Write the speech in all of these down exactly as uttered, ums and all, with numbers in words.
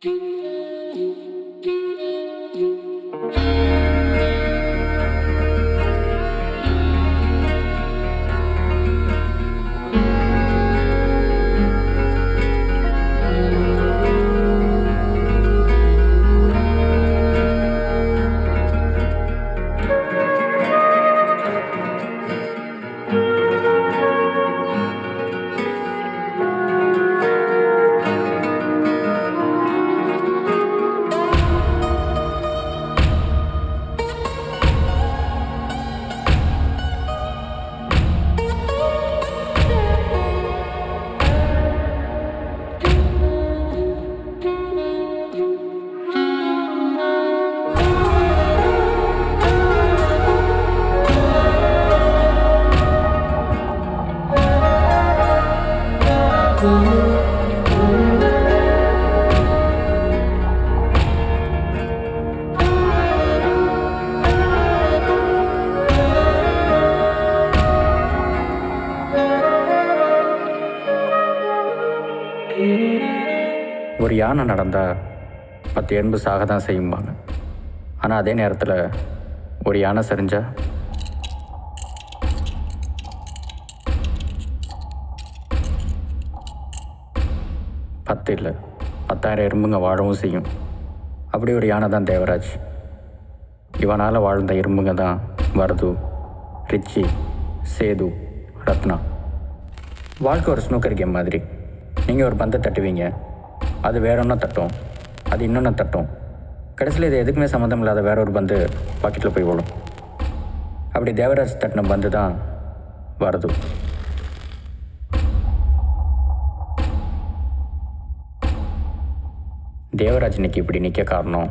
ஒரு யானை நடந்தால் பத்து எறும்பு சாக தான் செய்யும்பாங்க. ஆனால் அதே நேரத்தில் ஒரு யானை சரிஞ்சால் பத்து இல்லை பத்தாயிரம் எறும்புங்க வாழவும் செய்யும். அப்படி ஒரு யானை தான் தேவராஜ். இவனால் வாழ்ந்த எறும்புங்க தான் வரது, ரிச்சி, சேது, ரத்னா. வாழ்க்கை ஒரு ஸ்னூக்கர் கேம் மாதிரி. நீங்கள் ஒரு பந்தை தட்டுவீங்க, அது வேற ஒன்றா தட்டும், அது இன்னொன்று தட்டும். கடைசியில் இது எதுக்குமே சம்மந்தம் இல்லாத வேற ஒரு பந்து பாக்கெட்டில் போய் விழும். அப்படி தேவராஜ் தட்டின பந்து தான் வரது. தேவராஜ் இன்னைக்கு இப்படி நிற்க காரணம்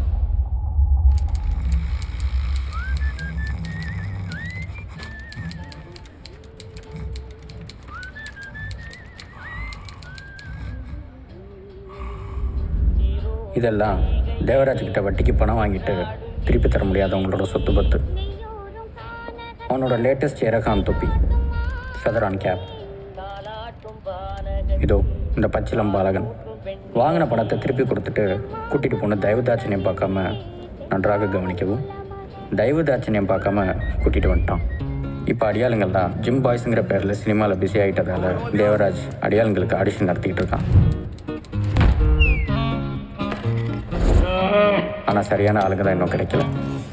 இதெல்லாம் தேவராஜ்கிட்ட வட்டிக்கு பணம் வாங்கிட்டு திருப்பி தர முடியாதவங்களோட சொத்து பத்து. அவனோட லேட்டஸ்ட் எரகான் தொப்பி, ஃபெதரான் கேப். இதோ இந்த பச்சிலம் பாலகன் வாங்கின பணத்தை திருப்பி கொடுத்துட்டு கூட்டிகிட்டு போன தயவுதாட்சணியம் பார்க்காம நன்றாக கவனிக்கவும், தயவுதாட்சணியம் பார்க்காம கூட்டிகிட்டு வந்துட்டான். இப்போ அடியாளுங்கள் தான் ஜிம் பாய்ஸுங்கிற பேரில் சினிமாவில் பிஸி ஆகிட்டதால் தேவராஜ் அடியாளுங்களுக்கு ஆடிஷன் நடத்திக்கிட்டு இருக்கான். ஆனால் சரியான ஆளுங்க தான் இன்னும் கிடைக்கல.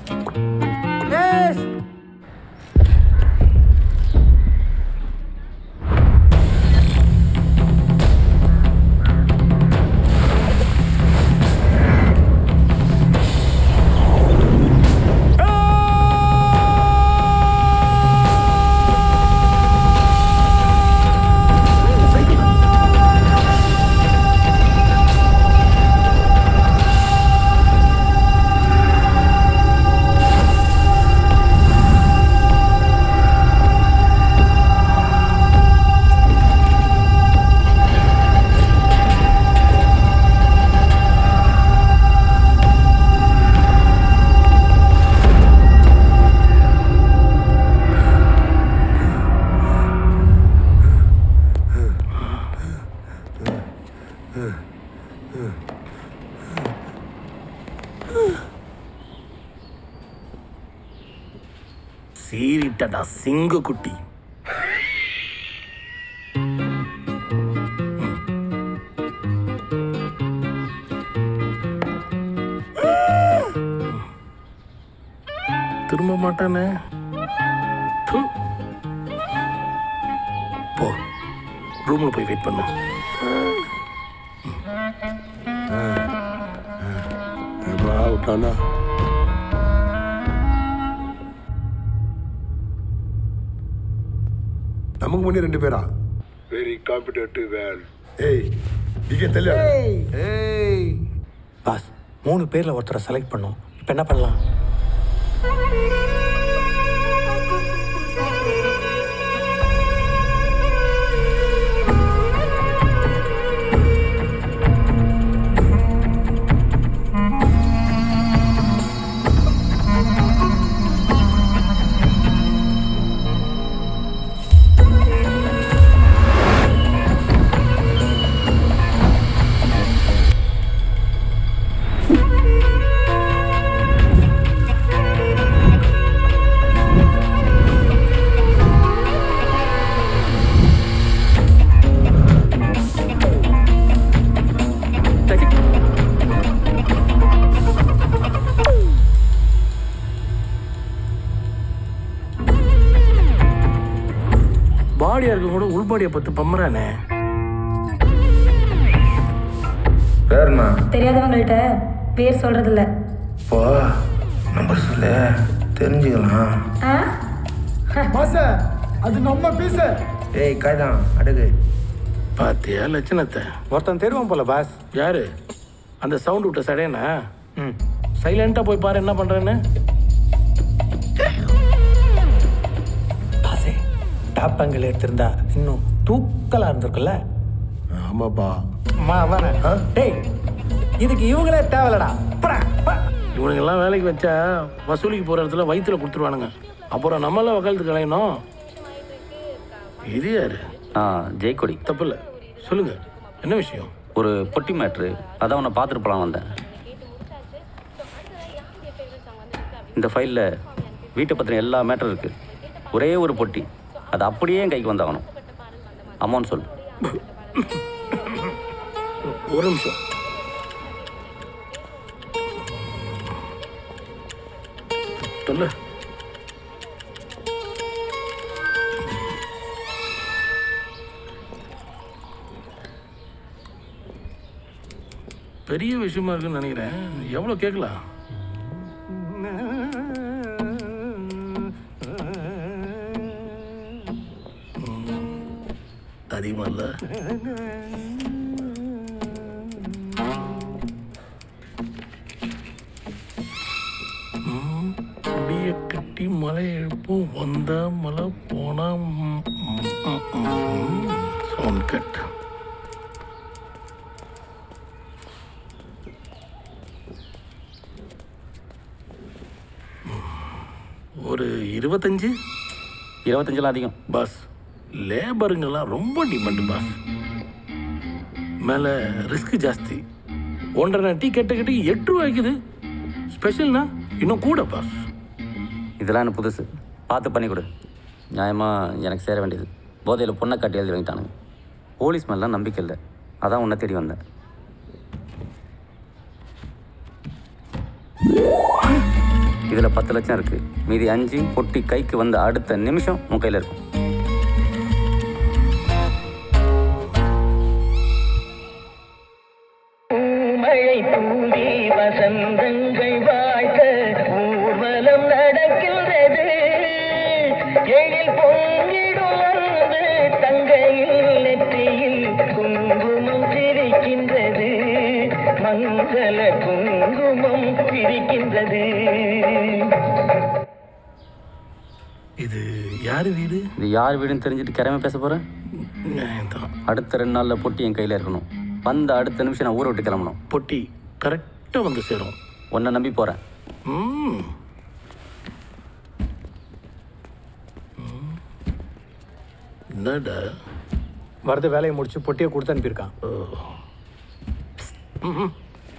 சீரிட்டடா சிங்கு குட்டி. திரும்ப மாட்டானே. போ, ரூம்ல போய் வெயிட் பண்ணு. விட்டானா? நமக்கு முன்னே ரெண்டு பேரா? வெரி காம்படிட்டிவ் வேல். ஏய் டிகே தெல்ல. ஏய் பாஸ், மூணு பேர்ல ஒருத்தரை செலக்ட் பண்ணோம். இப்போ என்ன பண்ணலாம்? பாவாடியை பத்து பம்புறானே. பேருண்ணா தெரியாதவங்கள்ட்ட பேர் சொல்றது இல்ல. போ நம்பர் சொல்ல தெரிஞ்சுக்கலாம். பாச அது நம்ம பீச. ஏய் காய்தான் அடுகு. பாத்தியா லட்சணத்தை? ஒருத்தன் தெரியும் போல பாஸ். யாரு? அந்த சவுண்ட் விட்ட சடையனா? ம் சைலண்டா போய் பாரு என்ன பண்றேன்னு. பாசே டாப் ஆங்கிள் எடுத்திருந்தா இன்னும் தூக்கலா இருந்திருக்குல்ல. ஆமாப்பா. டேய் இதுக்கு இவங்களே தேவையில்லடா. இவனுங்கெல்லாம் வேலைக்கு வச்சா வசூலிக்கு போற இடத்துல வயிற்றுல கொடுத்துருவானுங்க. அப்புறம் நம்மளாம் வக்காலத்து கலையணும். இது யாரு? ஆ ஜெயக்கொடி. தப்பு இல்லை, சொல்லுங்க என்ன விஷயம்? ஒரு பொட்டி மேட்ரு, அதான் உன்னை பார்த்துட்டு போகலாம் வந்தேன். இந்த ஃபைலில் வீட்டை பற்றின எல்லா மேட்டரும் இருக்குது. ஒரே ஒரு பொட்டி, அது அப்படியே என் கைக்கு வந்தாகணும். அமௌண்ட் சொல். ஒரு நிமிஷம். சொல்லு. பெரிய விஷயமா இருக்குன்னு நினைக்கிறேன். எவ்வளோ கேட்கலாம்? அதிகமா இல்ல. முடிய கட்டி மலை எழுப்பும் வந்த மலை போனா சவுண்ட் கட். ஒரு இருபத்தஞ்சு இருபத்தஞ்செல்லாம் அதிகம் பாஸ். லேபருங்கெல்லாம் ரொம்ப டிமாண்டு பாஸ். மேலே ரிஸ்க் ஜாஸ்தி. ஒன்றரை டீ கெட்ட கட்டி எட்டு ரூபாய்க்குது. ஸ்பெஷல்னா இன்னும் கூட பாஸ். இதெல்லாம் எனக்கு புதுசு, பார்த்து பண்ணி கொடு. நியாயமாக எனக்கு சேர வேண்டியது. போதையில் பொண்ணை காட்டி எழுதி வாங்கிட்டானுங்க. போலீஸ் மேலாம் நம்பிக்கை இல்லை, அதான் உன்னை தேடி வந்தேன். இதில் பத்து லட்சம் இருக்குது. மீதி அஞ்சு பொட்டி கைக்கு வந்த அடுத்த நிமிஷம் உன் கையில் இருக்கும். மழை தூவி வசந்தங்கள் வாழ்த்த ஊர்வலம் நடக்கின்றது. எழில் பொங்கிடும் வந்து தங்கையில் நெற்றியில் குங்குமம் சிரிக்கின்றது. மங்கள குங்குமம் சிரிக்கின்றது. இது யார் வீடு? இது யார் வீடுன்னு தெரிஞ்சுட்டு கிளம்பி பேச போகிறேன். அடுத்த ரெண்டு நாளில் பொட்டி என் கையில் இருக்கணும். வந்த அடுத்த நிமிஷம் நான் ஊரை விட்டு கிளம்பணும். பொட்டி கரெக்டாக வந்து சேரும். உன்னை நம்பி போகிறேன். ம் என்னடா வரது வேலையை முடிச்சு பொட்டியை கொடுத்து அனுப்பியிருக்கான். ம்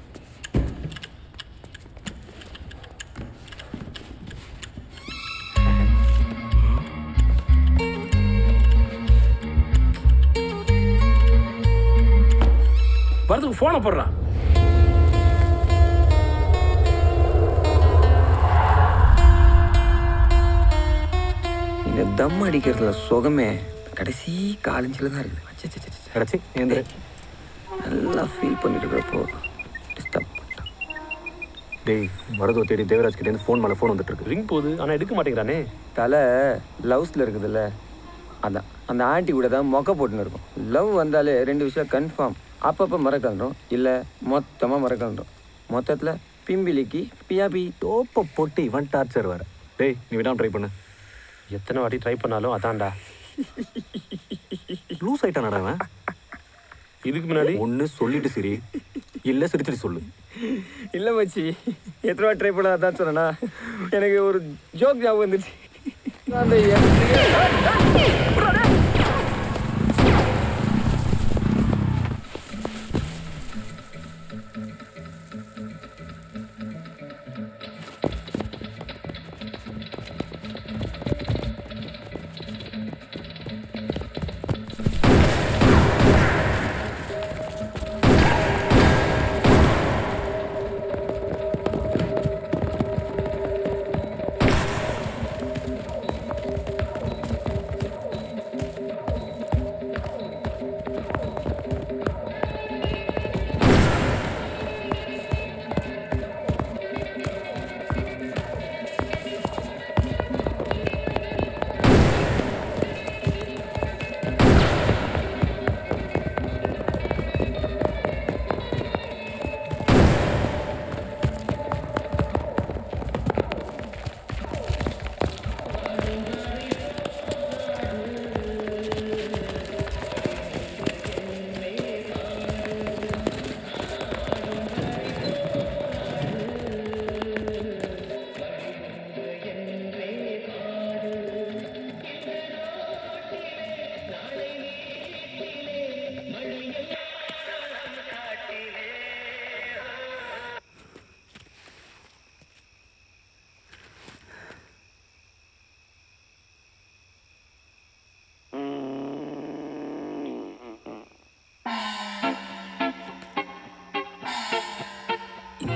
வரதுக்கு ஃபோனை போடுறான். இந்த தம் அடிக்கிறதுல சுகமே கடைசி காலஞ்சில் தான் இருக்குது. கிடச்சி ஏந்திர நல்லா ஃபீல் பண்ணிட்டு இருக்கிறப்போ டிஸ்டர்ப் பண்ணிட்டான். டேய் வரதோ தேடி தேவராஜ் கிட்டேருந்து ஃபோன் மேலே ஃபோன் வந்துட்டு இருக்கு. ரிங் போகுது ஆனால் எடுக்க மாட்டேங்கிறானே. தலை லவ்ஸில் இருக்குதுல்ல, அதான் அந்த ஆண்டி கூட தான் மொக்க போட்டுன்னு இருக்கும். லவ் வந்தாலே ரெண்டு விஷயம் கன்ஃபார்ம். அப்பப்போ மறக்கலன்றோம், இல்லை மொத்தமாக மறக்கலன்றோம். மொத்தத்தில் பிம்பிலிக்கு பியாபி தோப்பை போட்டு இவன் டார்ச்சர் வேறு. டேய் நீ விடாம ட்ரை பண்ணு. எத்தனை வாட்டி ட்ரை பண்ணாலும் அதான்டா. லூஸ் ஆயிட்டானடா அவன். இதுக்கு முன்னாடி ஒன்று சொல்லிட்டு சரி, இல்லை சிரிச்சிட்டு சொல்லு. இல்லை மச்சி, எத்தனை வாட்டி ட்ரை பண்ண அதான் சொன்னா. எனக்கு ஒரு ஜோக் ஞாபகம் வந்துச்சு. அந்த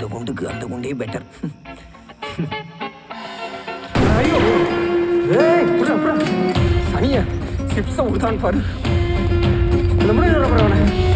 இந்த குண்டுக்கு அந்த குண்டே பெட்டர். சனிய சிப்ஸை விடுதான் பாரு. இந்த முறை போறான்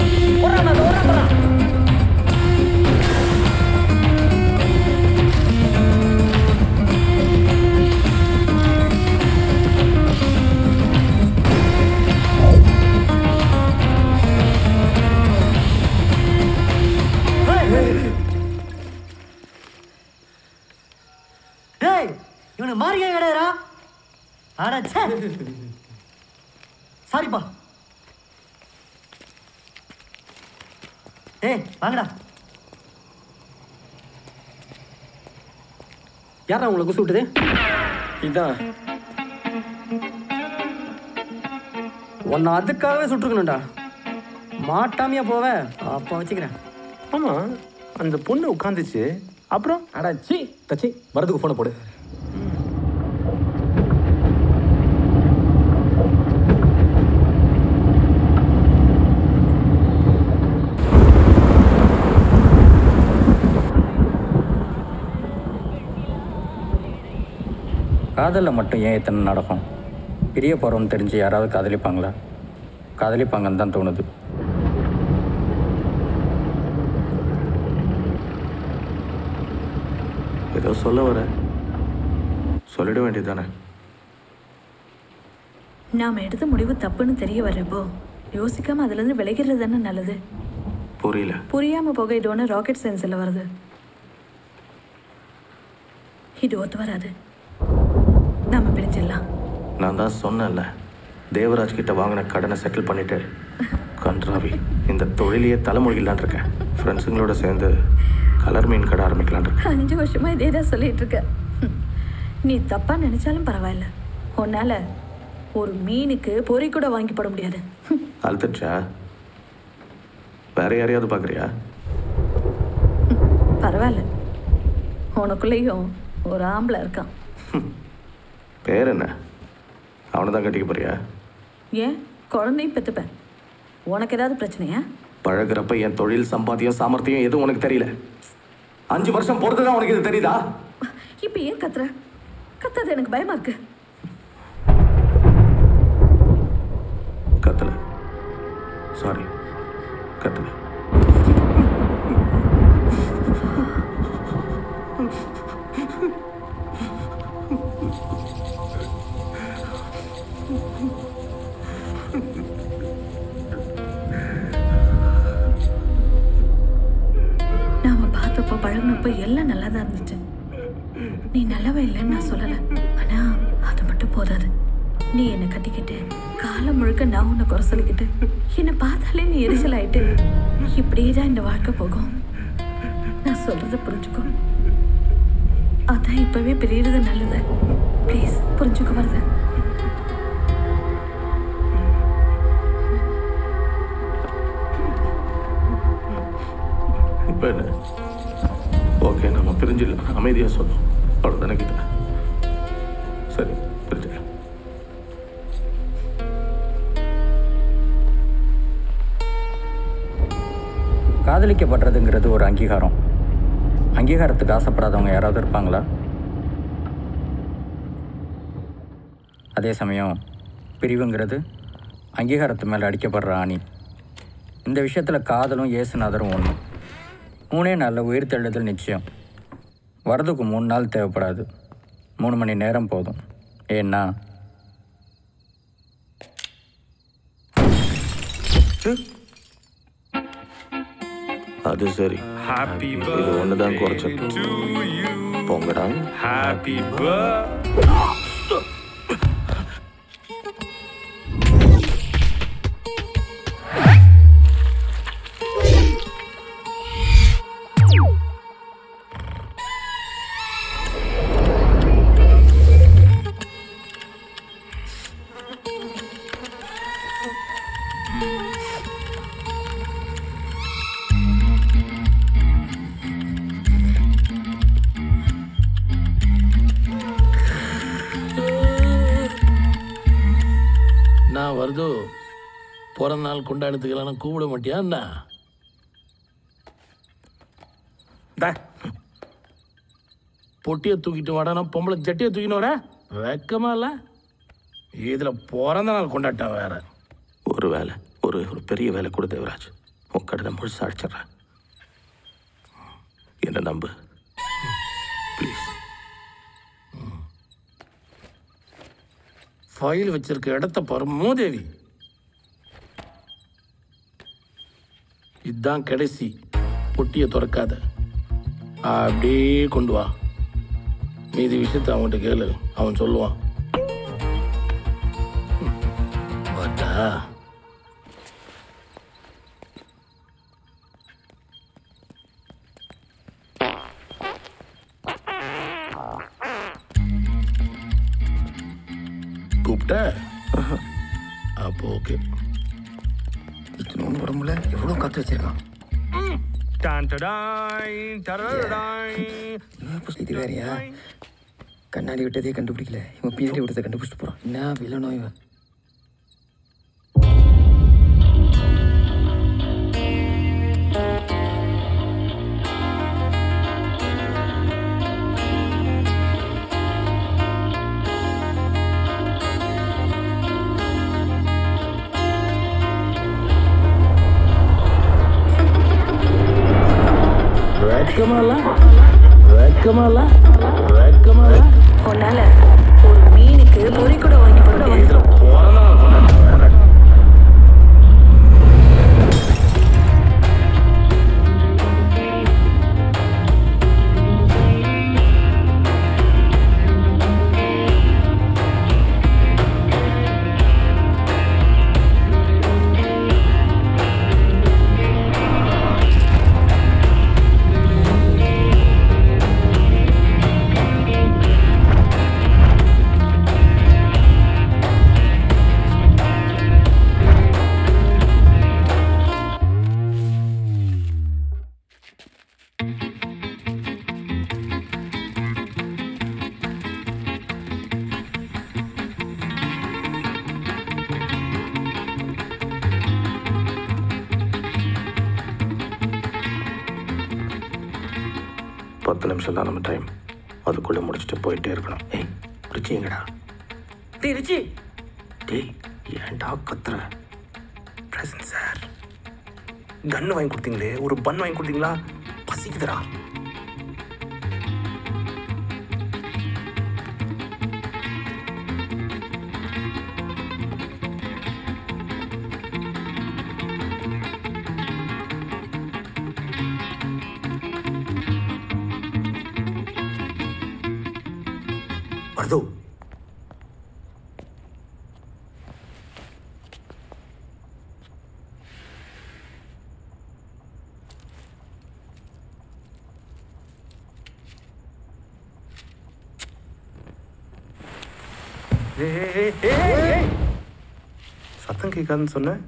இவனுக்கு மாறியே கிடையாரா? அடச்சே, சாரிப்பா. ஏய் வாங்கடா. யாரா உங்களை குசு விட்டுது? இதான் உன்னை அதுக்காகவே சுட்டுருக்கணும்டா. மாட்டாமையா போவ அப்போ வச்சுக்கிறேன். ஆமாம், அந்த பொண்ணு உட்காந்துச்சு. அப்புறம் அடாச்சி தச்சி வரதுக்கு ஃபோனை போடு. காதலில் மட்டும் ஏன் இத்தனை நடக்கும்? பிரிய போகிறோன்னு தெரிஞ்சு யாராவது காதலிப்பாங்களா? காதலிப்பாங்கன்னு தான் தோணுது. ஏதோ சொல்ல வர சொல்லிட வேண்டியது தானே. நாம் எடுத்த முடிவு தப்புன்னு தெரிய வர்றப்போ யோசிக்காம அதுலேருந்து விலகிறது தானே நல்லது. புரியல. புரியாமல் போக இது ஒன்று ராக்கெட் சயின்ஸில் வருது. இது ஒத்து வராது. நாம பிரிஞ்சிடலாம். நான் தான் சொன்னேன்ல, தேவராஜ் கிட்ட வாங்கின கடனை செட்டில் பண்ணிட்டு கன்றாவி இந்த தொழிலையே தலைமொழிகளான் இருக்கேன். ஃப்ரெண்ட்ஸுங்களோட சேர்ந்து கலர் மீன் கடை ஆரம்பிக்கலான் இருக்கேன். அஞ்சு வருஷமா இதே தான் சொல்லிட்டு இருக்க. நீ தப்பா நினைச்சாலும் பரவாயில்ல, உன்னால ஒரு மீனுக்கு பொறி கூட வாங்கி போட முடியாது. அழுத்தச்சா? வேற யாரையாவது பார்க்குறியா? பரவாயில்ல, உனக்குள்ளேயும் ஒரு ஆம்பளை இருக்கான். பேர் என்ன? அவனை தான் கட்டிக்க போறியா? ஏன் குழந்தையும் பெற்றுப்பேன். உனக்கு ஏதாவது பிரச்சனையா? பழகிறப்ப என் தொழில் சம்பாத்தியம் சாமர்த்தியம் எதுவும் உனக்கு தெரியல. அஞ்சு வருஷம் பொறுத்து தான் உனக்கு இது தெரியுதா? இப்போ ஏன் கத்துற? கத்தாது, எனக்கு பயமா இருக்கு. கத்தல, சாரி, கத்தல. நாம பார்த்தப்போ பழகினப்போ எல்லாம் நல்லா தான் இருந்துச்சு. நீ நல்லவ இல்லைன்னு நான் சொல்லலை, ஆனா அது மட்டும் போதாது. நீ என்னை கட்டிக்கிட்டு காலம் முழுக்க நான் உன்னை குறை சொல்லிக்கிட்டு என்னை பார்த்தாலே நீ எரிச்சல் ஆயிட்டு இப்படியே தான் இந்த வாழ்க்கை போகும். நான் சொல்றதை புரிஞ்சுக்கோ. அதான் இப்பவே பிரியறது நல்லது. ப்ளீஸ் புரிஞ்சுக்க வருது. இப்போ என்ன? ஓகே, நம்ம பிரிஞ்சிடலாம். அமைதியாக சொல்லும் அவ்வளோதானே கிட்ட. சரி, பிரிஞ்சிடலாம். காதலிக்கப்படுறதுங்கிறது ஒரு அங்கீகாரம். அங்கீகாரத்துக்கு ஆசைப்படாதவங்க யாராவது இருப்பாங்களா? அதே சமயம் பிரிவுங்கிறது அங்கீகாரத்து மேலே அடிக்கப்படுற ஆணி. இந்த விஷயத்தில் காதலும் இயேசுநாதரும் ஒன்று. மூணே நாளில் உயிர் தெழுதல் நிச்சயம். வரதுக்கு மூணு நாள் தேவைப்படாது, மூணு மணி நேரம் போதும். ஏன்னா அது சரி, இது ஒன்று தான் குறைச்சல். பொங்கடா. ஹாப்பி நான் வருதோ பிறந்த நாள் கொண்டாடுறதுக்கெல்லாம் கூப்பிட மாட்டியா? என்ன பொட்டியை தூக்கிட்டு வாடானா பொம்பளை ஜட்டியை தூக்கின்னு வர வெக்கமா இல்லை? இதில் பிறந்த நாள் கொண்டாட்டா வேற. ஒரு வேலை ஒரு ஒரு பெரிய வேலை கொடு தேவராஜ். உன் கடனை முழுசா அடிச்சிட்றேன். என்ன நம்பு ப்ளீஸ். ஃபைல் வச்சிருக்க இடத்த பாரு மூதேவி. இதுதான் கடைசி. பொட்டியை திறக்காத, அப்படியே கொண்டு வா. மீதி விஷயத்தை அவன்கிட்ட கேளு, அவன் சொல்லுவான். வாடா. கூப்பிட்ட அப்போ ஓகே. ஒன்று உடம்புல எவ்வளோ காற்று வச்சிருக்கான். இது வேறையா? கண்ணாடி விட்டதே கண்டுபிடிக்கல, இவன் பின்னாடி விட்டதை கண்டுபிடிச்சிட்டு போகிறான். என்ன வில்லனோ இவன். உன்னால ஒரு மீனுக்கு பொறி கூட வாங்கி போட முடியாது. பத்து நிமிஷம் தான் நம்ம டைம். அதுக்குள்ளே முடிச்சுட்டு போயிட்டே இருக்கணும். ஏய் ரிச்சி எங்கடா? டேய் ரிச்சி. டேய் ஏன்டா கத்துற? பிரசன்ட் சார், கன்று வாங்கி கொடுத்தீங்களே, ஒரு பன் வாங்கி கொடுத்தீங்களா? பசிக்குதுடா. வருதோ? சத்தம் கேட்காதுன்னு சொன்ன.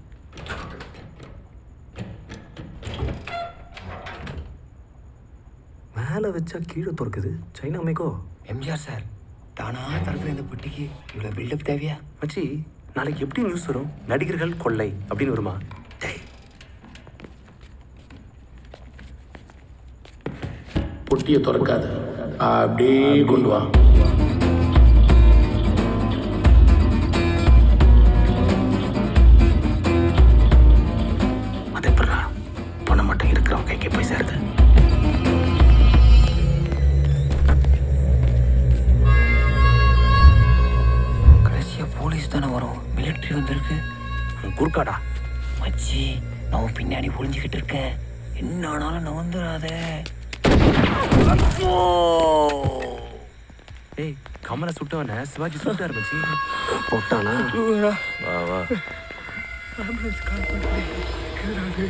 மேலே வச்சா கீழே துறக்குது. சைனா மேக்கோ. எம்ஜிஆர் சார் தானா திறக்கிற இந்த பொட்டிக்கு இவ்வளோ பில்டப் தேவையா? மச்சி, நாளைக்கு எப்படி நியூஸ் வரும்? நடிகர்கள் கொள்ளை அப்படின்னு வருமா? பொட்டியை திறக்காத, அப்படியே கொண்டு வா. அது எப்படா பணம் மட்டும் இருக்கிறவங்க கைக்கு போய் சேருது? கடைசியாக போலீஸ் தானே வரும். மிலிட்ரி வந்திருக்கு. குறுக்காடா மச்சி, நான் பின்னாடி ஒளிஞ்சுக்கிட்டு இருக்கேன். என்ன ஆனாலும் நான் வந்துடாத. ஏய், கமலை சுட்டவன சிவாஜி சுட்டாரு மச்சி. போட்டானா? வா வா. ஆம்புலன்ஸ் கால் பண்ணுறேன். கேடாது.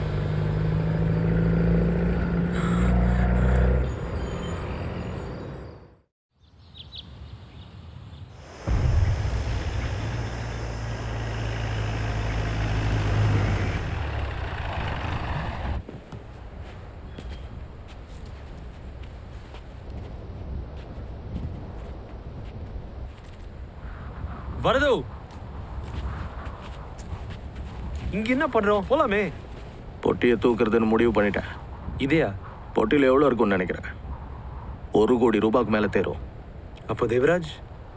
வருது. இங்க என்ன பண்றோம்? போலாமே. பொட்டியை தூக்குறதுன்னு முடிவு பண்ணிட்டேன். இதையா? பொட்டியில் எவ்வளோ இருக்கும்னு நினைக்கிறேன். ஒரு கோடி ரூபாய்க்கு மேலே தேரும். அப்போ தேவராஜ்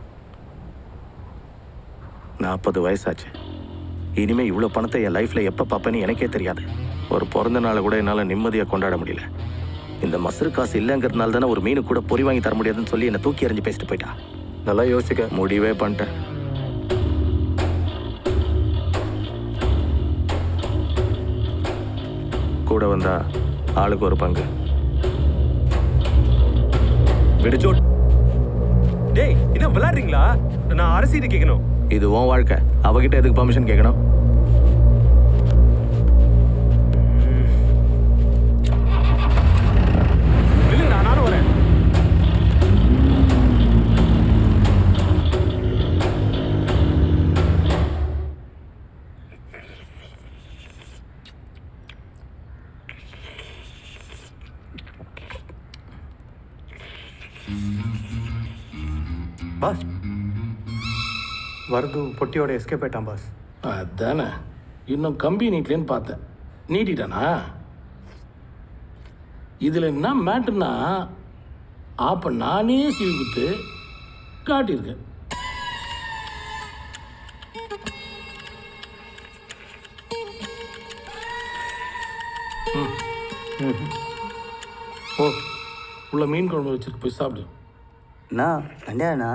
நாற்பது வயசாச்சு. இனிமேல் இவ்வளோ பணத்தை என் லைஃப்பில் எப்போ பார்ப்பேன்னு எனக்கே தெரியாது. ஒரு பிறந்த நாளை கூட என்னால் நிம்மதியாக கொண்டாட முடியல. இந்த மசரு காசு இல்லைங்கிறதுனால தானே ஒரு மீனு கூட பொறி வாங்கி தர முடியாதுன்னு சொல்லி என்னை தூக்கி எறிஞ்சு பேசிட்டு போயிட்டா. நல்லா யோசிக்க முடிவே பண்ணிட்டேன். கூட வந்தா ஆளுக்கு ஒரு பங்கு. விடுச்சோட். டேய், என்ன விளையாடுறீங்களா? நான் அரசிட்ட கேட்கணும். இது உன் வாழ்க்கை, அவகிட்ட எதுக்கு பர்மிஷன் கேட்கணும்? இல்லைண்ணா, நானும் வரேன். பாஸ், வரது பொட்டியோட எஸ்கேப் ஆயிட்டான் பாஸ். அதானே, இன்னும் கம்பி நீட்லேன்னு பார்த்தேன். நீட்டிட்டானா? இதில் என்ன மேட்டுன்னா, அப்போ நானே சீவி கொடுத்து காட்டியிருக்கேன். ஓ, உள்ள மீன் குழம்பு வச்சுருக்கு, போய் சாப்பிடு. அண்ணா கண்டியாண்ணா.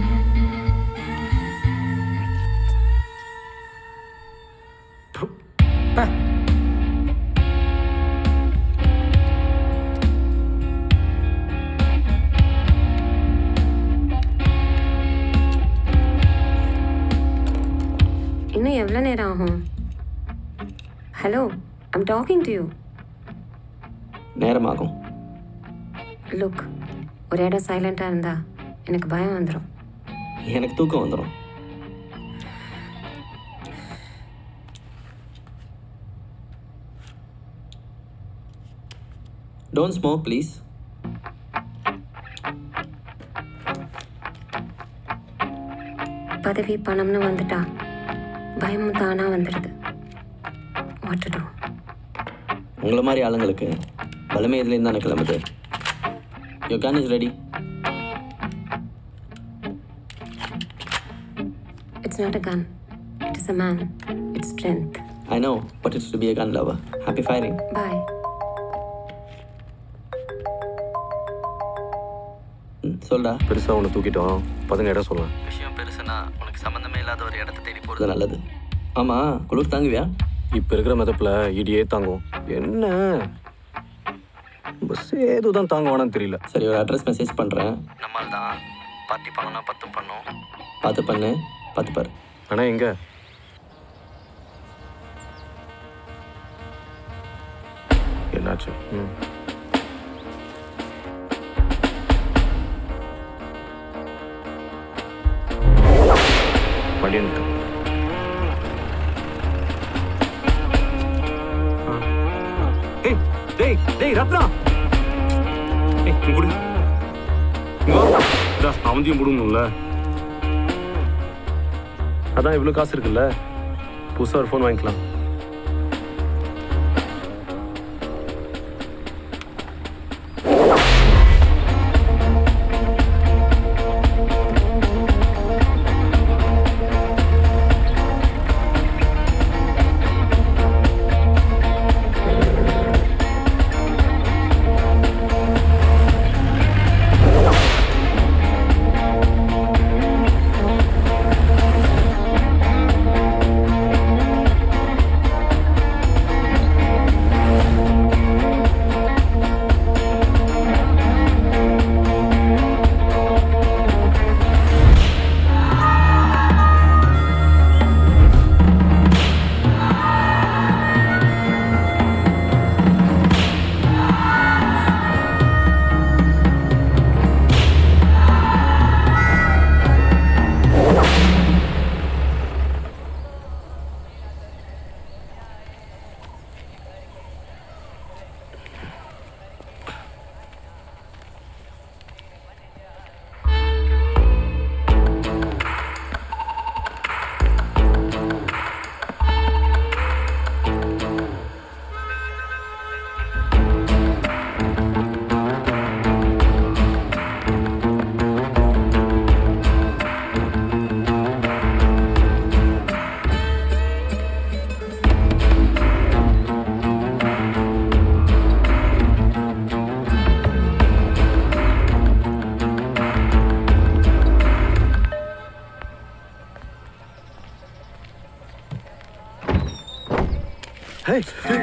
இன்னும் எவ்வளோ நேரம் ஆகும்? Hello, I'm talking to you. நேரமாகும். லுக், ஒரு இடம் சைலண்ட்டாக இருந்தா எனக்கு பயம் வந்துடும். எனக்கு தூக்கம் வந்துடும். Don't smoke please. பதவி பணம்னு வந்துட்டா பயமும் தானாக வந்துடுது. What to do? உங்களை மாதிரி ஆளுங்களுக்கு பலமே இதுலேருந்து தானே கிளம்புது. Your gun is ready. It's not a gun. It is a man. It's strength. I know, but it's to be a gun lover. Happy firing. Bye. சொல்டா. பெருசாக உன்னை தூக்கிட்டோம், பதுங்க இடம் சொல்லலாம். விஷயம் பெருசுனா உனக்கு சம்மந்தமே இல்லாத ஒரு இடத்த தேடி போகிறது நல்லது. ஆமாம், குளிர் தாங்குவியா? இப்போ இருக்கிற மெதப்பில் இடியே தாங்கும். என்ன பஸ் ஏதுதான் தாங்குவானான்னு தெரியல. சரி, ஒரு அட்ரஸ் மெசேஜ் பண்ணுறேன். நம்மால் தான் பார்ட்டி பண்ணோன்னா பத்து பண்ணோம். பார்த்து பண்ணு, பார்த்து பாரு. ஆனால் எங்கே? என்னாச்சு? ம் வண்டி வந்துட்டோம். ஏய் டேய் டேய் ரத்னா, ஏய் இங்க குடு. இங்க வா. அவந்தியும் முடுங்கணும்ல. அதான் இவ்வளோ காசு இருக்குல்ல, புதுசாக ஒரு ஃபோன் வாங்கிக்கலாம்.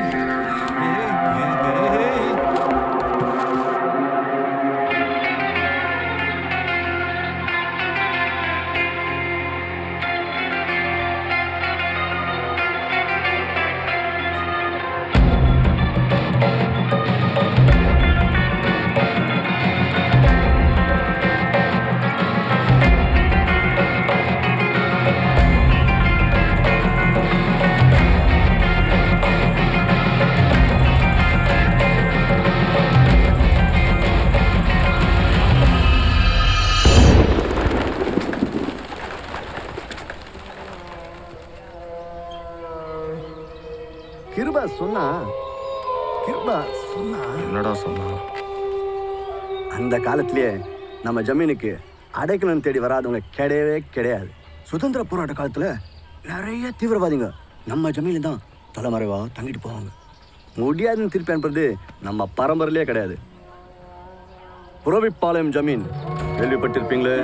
கிருபா சொன்னா கிருபா சொன்னா என்னடா சொன்னா? அந்த காலத்திலேயே நம்ம ஜமீனுக்கு அடைக்கலம் தேடி வராதவங்க கிடையவே கிடையாது. சுதந்திர போராட்ட காலத்துல நிறைய தீவிரவாதிங்க நம்ம ஜமீனில் தான் தலைமறைவா தங்கிட்டு போவாங்க. முடியாதுன்னு திருப்பி அனுப்புறது நம்ம பரம்பரையிலே கிடையாது. புறவிப்பாளையம் ஜமீன் கேள்விப்பட்டிருப்பீங்களே.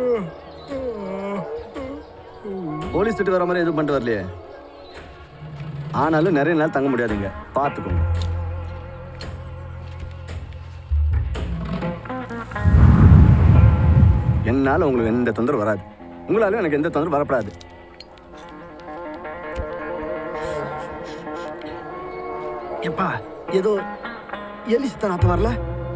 போலீஸ் திட்டு வர மாதிரி எதுவும் பண்ணிட்டு வரலையே. ஆனாலும் நிறைய நாள் தங்க முடியாதுங்க, பார்த்துக்கோங்க. என்னால் உங்களுக்கு எந்த தொந்தரவு வராது, உங்களாலும் எனக்கு எந்த தொந்தரவு வரப்படாது. எப்பா ஏதோ எலி சித்த நாத்து வரல.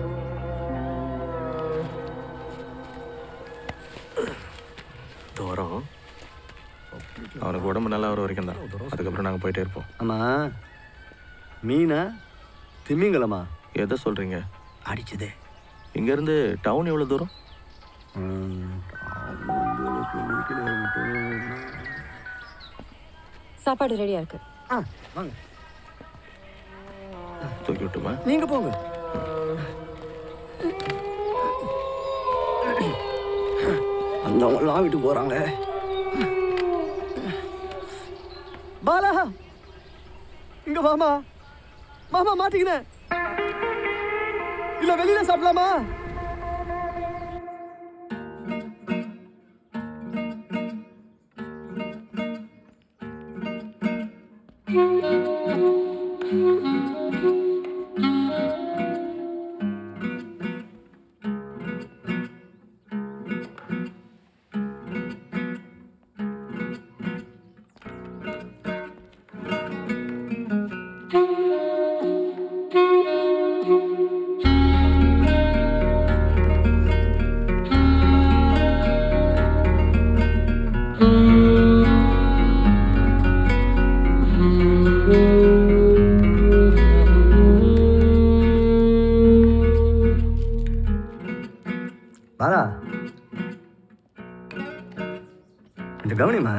தோறம் அவனுக்கு உடம்பு நல்லா வர வரைக்கும் தான், அதுக்கப்புறம் நாங்கள் போயிட்டே இருப்போம். ஆமா, மீனா திமிங்கலமா? எதை சொல்கிறீங்க? அடிச்சதே. இங்கேருந்து டவுன் எவ்வளோ தூரம்? சாப்பாடு ரெடியா இருக்கு. ஆ வாங்க, தூக்கி விட்டுமா? நீங்க போங்க. அந்தவங்களாம் விட்டு போறாங்க. பாலா இங்க வாமா. மாமா மாட்டிக்கினேன். இல்ல வெளியில சாப்பிடலாமா? பாலா கொஞ்சம் கவனிமா.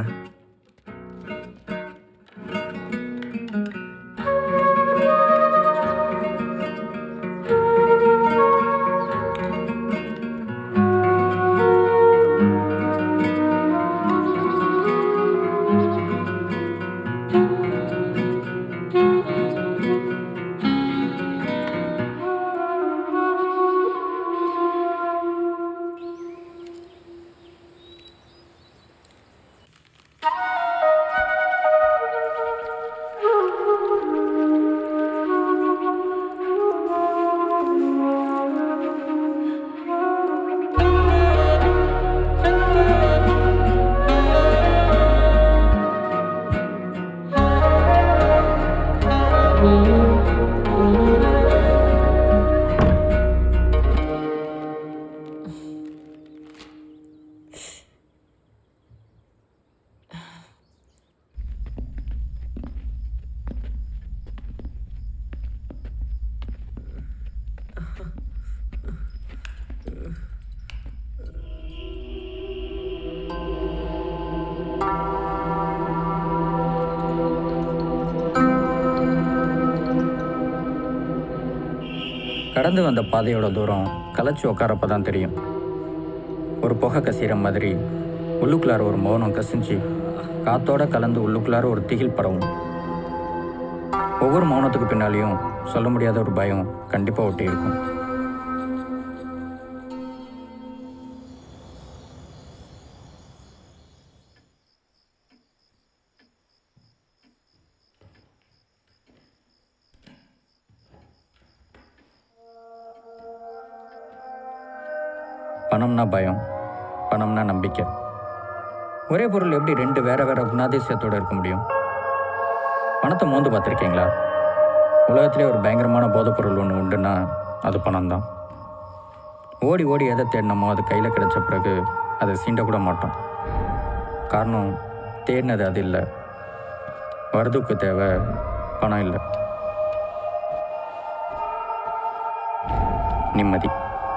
கடந்து வந்த பாதையோட தூரம் கலைச்சி உட்காரப்ப தான் தெரியும். ஒரு புகை கசிகிற மாதிரி உள்ளுக்குள்ளார ஒரு மௌனம் கசிஞ்சு காத்தோட கலந்து உள்ளுக்குள்ளார ஒரு திகில் பரவும். ஒவ்வொரு மௌனத்துக்கு பின்னாலேயும் சொல்ல முடியாத ஒரு பயம் கண்டிப்பாக ஒட்டி இருக்கும். பணம்னா பயம், பணம்னா நம்பிக்கை. ஒரே பொருள் எப்படி ரெண்டு வேறு வேறு குணாதிசயத்தோடு இருக்க முடியும்? பணத்தை மோந்து பார்த்துருக்கீங்களா? உலகத்திலே ஒரு பயங்கரமான போதைப்பொருள் ஒன்று உண்டுன்னா அது பணம் தான். ஓடி ஓடி எதை தேடினமோ அது கையில் கிடச்ச பிறகு அதை சீண்டக்கூட மாட்டோம். காரணம் தேடினது அது இல்லை, வரதுக்கு தேவை பணம் இல்லை, நிம்மதி.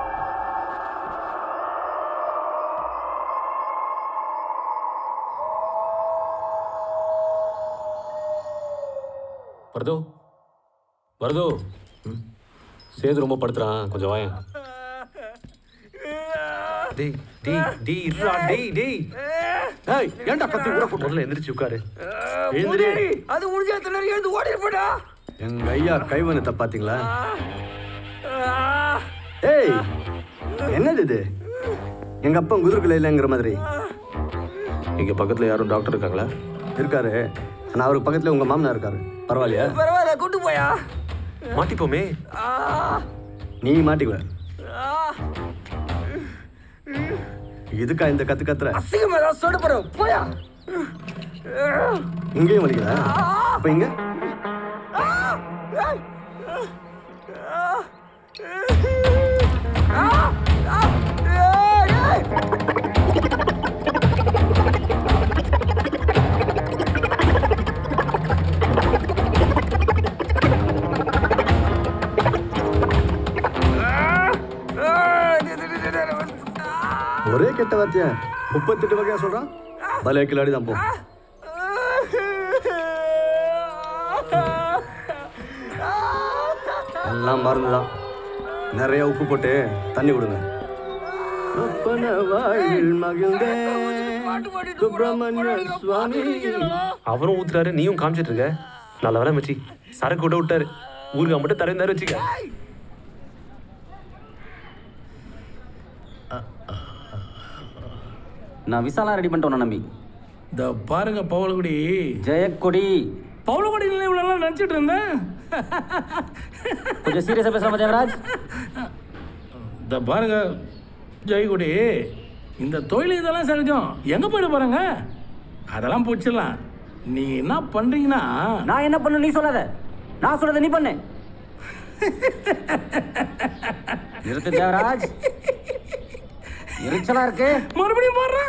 வரதோ வரதோ சேது ரொம்ப படுத்துறான், கொஞ்சம் வாயேன். டேய் டேய் டேய் இருடா டேய் டேய் ஏய் ஏன்டா கத்தி ஊற போட்டு முதல்ல எந்திரிச்சு உட்காரு. எழுந்திரி. அது முடிஞ்ச திணறி எழுந்து ஓடி போடா. எங்க ஐயா கைவனத்தை பாத்தீங்களா? ஏய் என்னது இது? எங்க அப்பா குதிர்கல இல்லைங்கிற மாதிரி. இங்க பக்கத்துல யாரும் டாக்டர் இருக்காங்களா? இருக்காரு, ஆனா அவருக்கு பக்கத்துல உங்க மாமனா இருக்காரு. பரவாயில்லையா? பரவாயில்ல, கூட்டு போயா. மாட்டிப்போமே. நீ மாட்டிக்குவ. இதுக்கா இந்த கத்து கத்துற? அசிங்கமா ஏதாவது சொல்ல போற போயா. இங்கேயும் வலிக்குதா? அப்ப இங்க ஒரே கெட்ட வார்த்தையா முப்பத்தெட்டு வகையா சொல்றான். பலே கிளாடி தான் போ. எல்லாம் மறந்துதான். நிறைய உப்பு போட்டு தண்ணி விடுங்க. அவரும் ஊத்துறாரு, நீயும் காமிச்சிட்டு இருக்க. நல்ல வேலை மச்சி, சரக்கு விட விட்டாரு. ஊருக்கு மட்டும் தரைந்தாரு வச்சுக்க. நான் விசாலாம் ரெடி பண்ணிட்டோம் நம்பி. இந்த பாருங்க பவளக்குடி, ஜெயக்கொடி. பவளக்குடி இவ்வளோலாம் நினச்சிட்டு இருந்தேன். கொஞ்சம் சீரியஸாக பேசலாமா தேவராஜ்? இந்த பாருங்க ஜெயக்குடி, இந்த தொழில் இதெல்லாம் சகஜம். எங்கே போயிட போகிறேங்க? அதெல்லாம் போச்சிடலாம். நீ என்ன பண்ணுறீங்கன்னா, நான் என்ன பண்ண நீ சொல்லாத, நான் சொல்றதை நீ பண்ணு. நிறுத்து தேவராஜ், எரிச்சலா இருக்கு. மறுபடியும் போடுறேன்.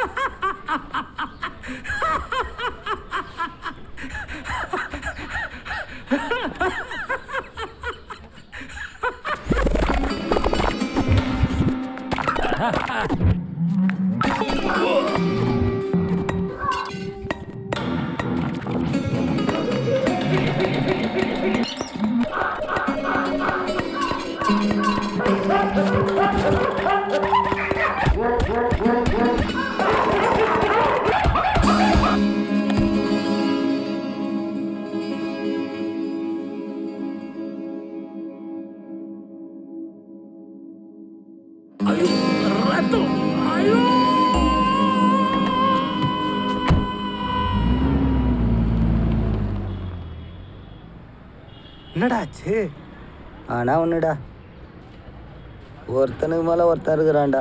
என்னடாச்சு? ஆனா ஒண்ணுடா, ஒருத்தனுக்கு மேல ஒருத்தன் இருக்கிறான்டா.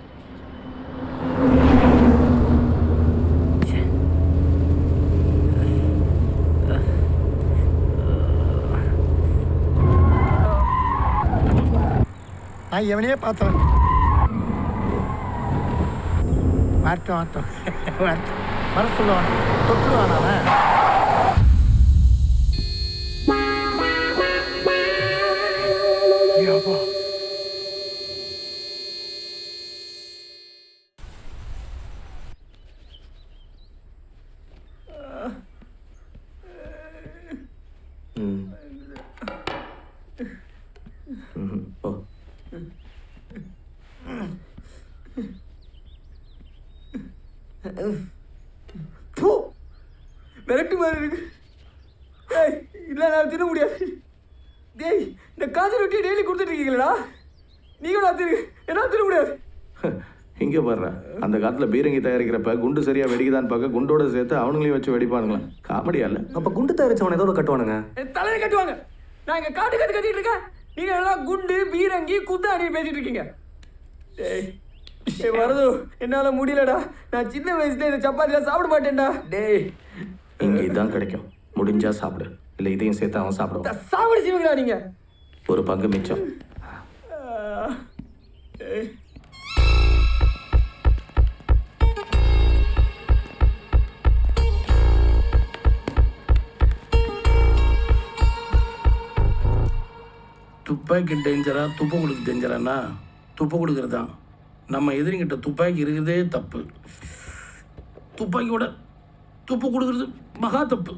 நான் எவனையே பார்த்தவன். வரட்டும் வரட்டும் வரட்டும் வர சொல்லுவான், தொட்டுருவான் அவன். விரட்டு மாதிரி இருக்கு. டேய் இல்லை, நான் தின்ன முடியாது. டேய் இந்த காஞ்ச ரொட்டியை டெய்லி கொடுத்துட்டு இருக்கீங்களா? நீங்களும் நான் திரு என்ன தின்ன முடியாது. இங்கே பாடுறேன், அந்த காலத்தில் பீரங்கி தயாரிக்கிறப்ப குண்டு சரியாக வெடிக்குதான்னு பார்க்க குண்டோட சேர்த்து அவனுங்களையும் வச்சு வெடிப்பானுங்களா? காமெடியா இல்லை? அப்போ குண்டு தயாரிச்சவனை ஏதோ கட்டுவானுங்க. தலையை கட்டுவாங்க. நான் இங்கே காட்டு கற்று கட்டிட்டு இருக்கேன். நீங்கள் எல்லாம் குண்டு பீரங்கி குத்தாடி பேசிட்டு இருக்கீங்க. டேய் ஏய் வரது என்னால முடியலடா. நான் சின்ன வயசுல இந்த சப்பாத்திலாம் சாப்பிட மாட்டேன்டா. டேய் இங்கே இதான் கிடைக்கும். முடிஞ்சா சாப்பிடு, இல்லை இதையும் சேர்த்து அவன் சாப்பிடுவான். சாப்பிட செய்வீங்களா நீங்க? ஒரு பங்கு மிச்சம். துப்பாக்கி டேஞ்சரா துப்பு கொடுக்கு டேஞ்சரானா? துப்பு கொடுக்கறது தான். நம்ம எதிரிங்கிட்ட துப்பாக்கி இருக்கிறதே தப்பு. துப்பாக்கியோட துப்பு கொடுக்கறது மகா தப்பு.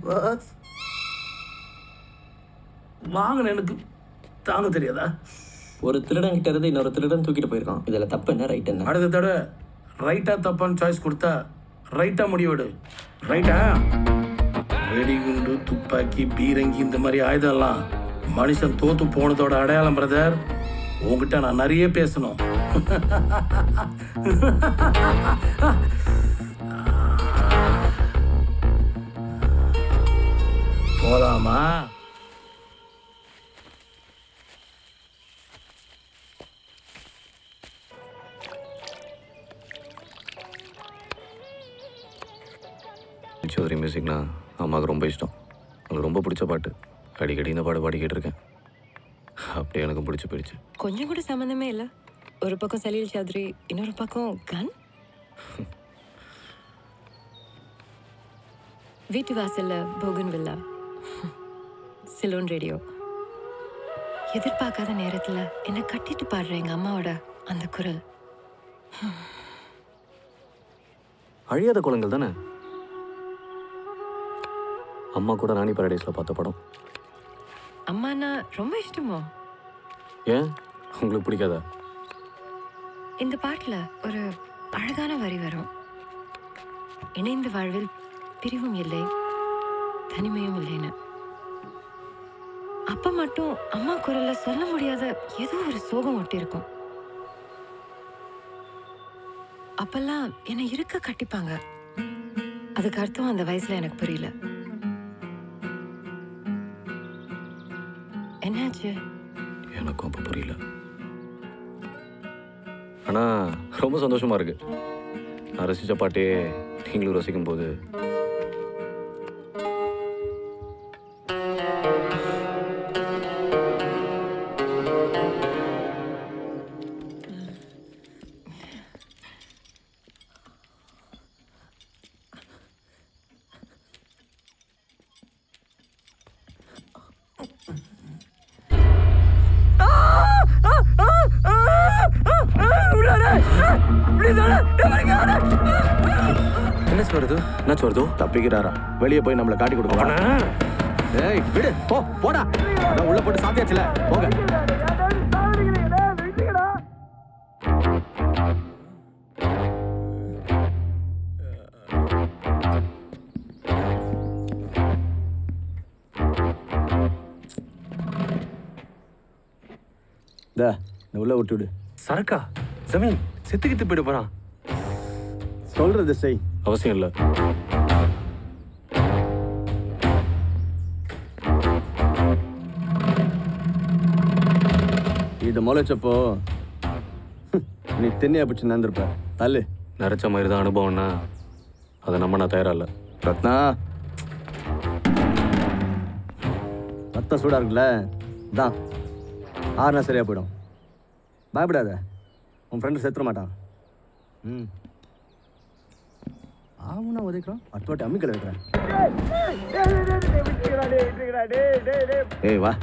வாங்கின எனக்கு தாங்க தெரியாதா? ஒரு திருடன் கிட்ட இருந்து இன்னொரு திருடன் தூக்கிட்டு போயிருக்கான். இதில் தப்பு என்ன ரைட் என்ன? அடுத்த தடவை ரைட்டா தப்பான்னு சாய்ஸ் கொடுத்தா ரைட்டா முடிவெடு. ரைட்டா? வெடிகுண்டு, துப்பாக்கி, பீரங்கி இந்த மாதிரி ஆயுதம்லாம் மனுஷன் தோத்து போனதோட அடையாளம் பிரதர். உங்ககிட்ட நான் நிறைய பேசணும். போலாமா? சௌத்ரி மியூசிக்னா அம்மாவுக்கு ரொம்ப இஷ்டம். அவங்களுக்கு ரொம்ப பிடிச்ச பாட்டு. அடிக்கடி இந்த பாடு பாடிக்கிட்டு இருக்கேன். அப்படியே எனக்கும் பிடிச்சி போயிடுச்சு. கொஞ்சம் கூட சம்மந்தமே இல்லை. ஒரு பக்கம் சலீல் சௌத்ரி, இன்னொரு பக்கம் கன். வீட்டு வாசல்ல போகன் வில்லா, சிலோன் ரேடியோ. எதிர்பார்க்காத நேரத்தில் என்னை கட்டிட்டு பாடுற எங்கள் அம்மாவோட அந்த குரல். அழியாத குளங்கள் தானே அம்மா கூட ராணி பாரடைஸில் பார்த்த படம். அம்மானா ரொம்ப இஷ்டமோ? ஏன் உங்களுக்கு பிடிக்காதா? இந்த பாட்டில் ஒரு அழகான வரி வரும். இணைந்த வாழ்வில் பிரிவும் இல்லை, தனிமையும் இல்லைன்னு. அப்ப மட்டும் அம்மா குரல்ல சொல்ல முடியாத ஏதோ ஒரு சோகம் ஒட்டி இருக்கும். அப்பெல்லாம் என்னை இருக்க கட்டிப்பாங்க. அதுக்கு அர்த்தம் அந்த வயசுல எனக்கு புரியல. என்னாச்சு? எனக்கும் அப்போ புரியல. ஆனால் ரொம்ப சந்தோஷமாக இருக்கு. நான் ரசித்த பாட்டே நீங்களும் ரசிக்கும் போது என்ன வருது? என்ன வருது? தப்பிக்கிறாரா? வெளியே போய் நம்மளை காட்டி கொடுக்க. ஏய் விடு, போ போடா. அதான் உள்ள போட்டு சாத்தியாச்சுல, போங்க. இந்த உள்ள விட்டு விடு. சரக்கா ஜமீன் செத்துக்கிட்டு போயிட போறான். சொல்றது செய். அவசியம் இல்லை. இது முளைச்சப்போ நீ தென்னையா பிடிச்சி நடந்திருப்ப. தள்ளு. நிறைச்ச மாதிரி தான் அனுபவம்னா அதை நம்ம நான் தயாரா இல்லை. ரத்னா ரத்தம் சூடா இருக்குல்ல, தான் ஆறுனா சரியா போயிடும். பயப்படாத, உன் ஃப்ரெண்டு செத்துற மாட்டான். ம் ஆவுனா உதைக்கிறோம், அடுத்த வாட்டி அம்மிக்கலை வைக்கிறேன். ஏய் வா.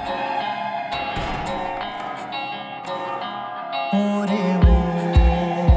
ஒரே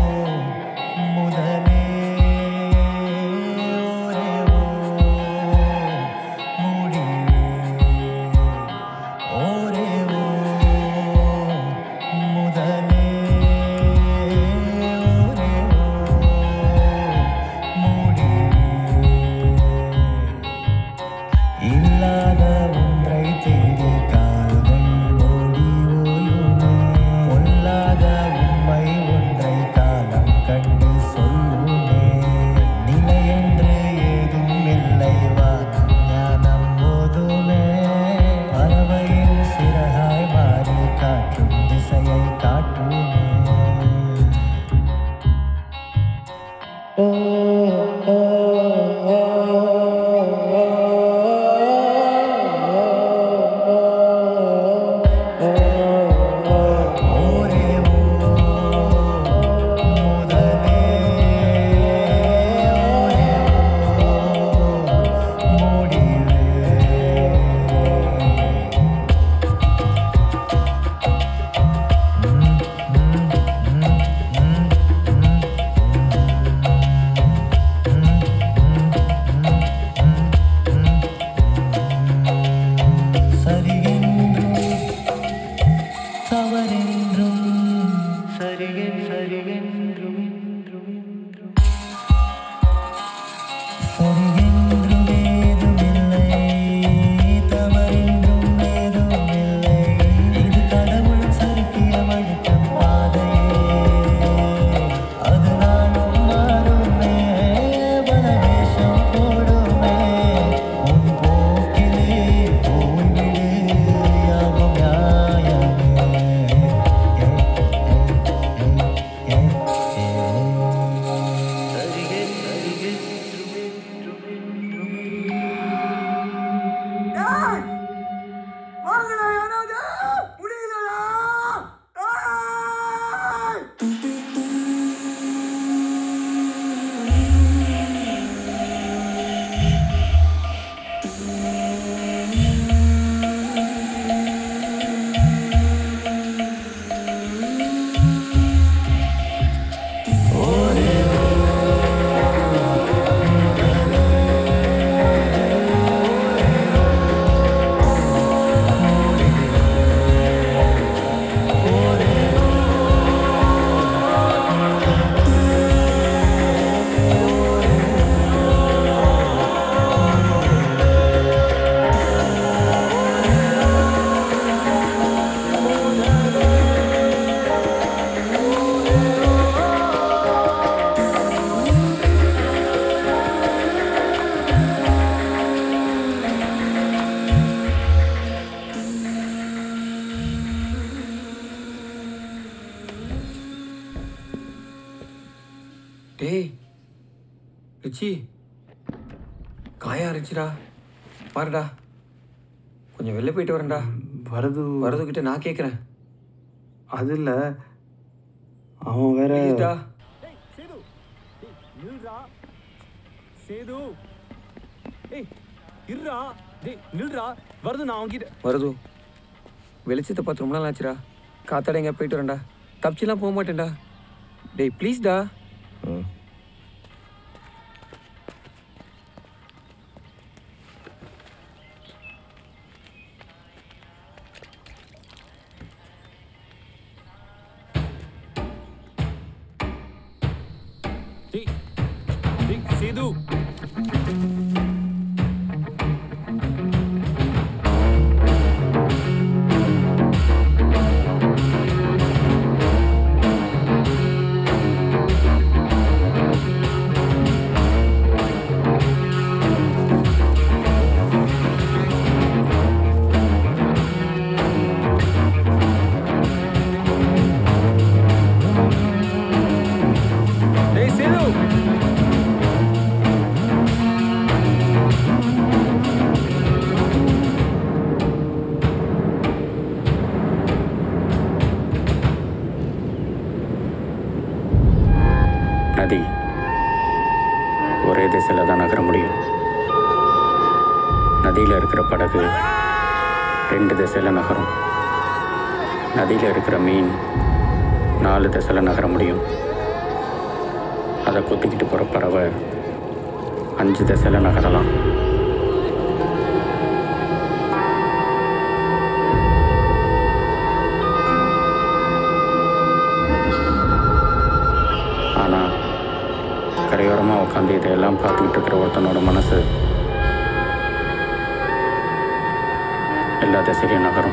டேய் ரிச்சி காயா ரிச்சிடா பாருடா கொஞ்சம் வெளில போயிட்டு வரேன்டா. வரது வரதுக்கிட்ட நான் கேட்குறேன். அது இல்லை அவன் வேற ப்ளீஸ்டா. சேது ஏய் இருடா டேய் நில்றா வரது நான் அவங்கிட்ட வரது வெளிச்சத்தை பார்த்து ரொம்ப நாள் ஆச்சுடா. காத்தாட எங்கே போயிட்டு வரேன்டா. தப்பிச்சுலாம் போக மாட்டேன்டா. டேய் ப்ளீஸ்டா. ம் டேய் டேய் சேது டேய் சேது நதி ஒரே திசையில் தான் நகர முடியும். நதியில் இருக்கிற படகு ரெண்டு திசையில் நகரும். நதியில் இருக்கிற மீன் நாலு திசையில் நகர முடியும். அதை கொத்திக்கிட்டு போகிற பறவை அஞ்சு திசையில் நகரலாம். ஆனால் கரையோரமாக உட்காந்து இதையெல்லாம் பார்த்துக்கிட்டு இருக்கிற ஒருத்தனோட மனசு எல்லா திசையிலையும் நகரும்.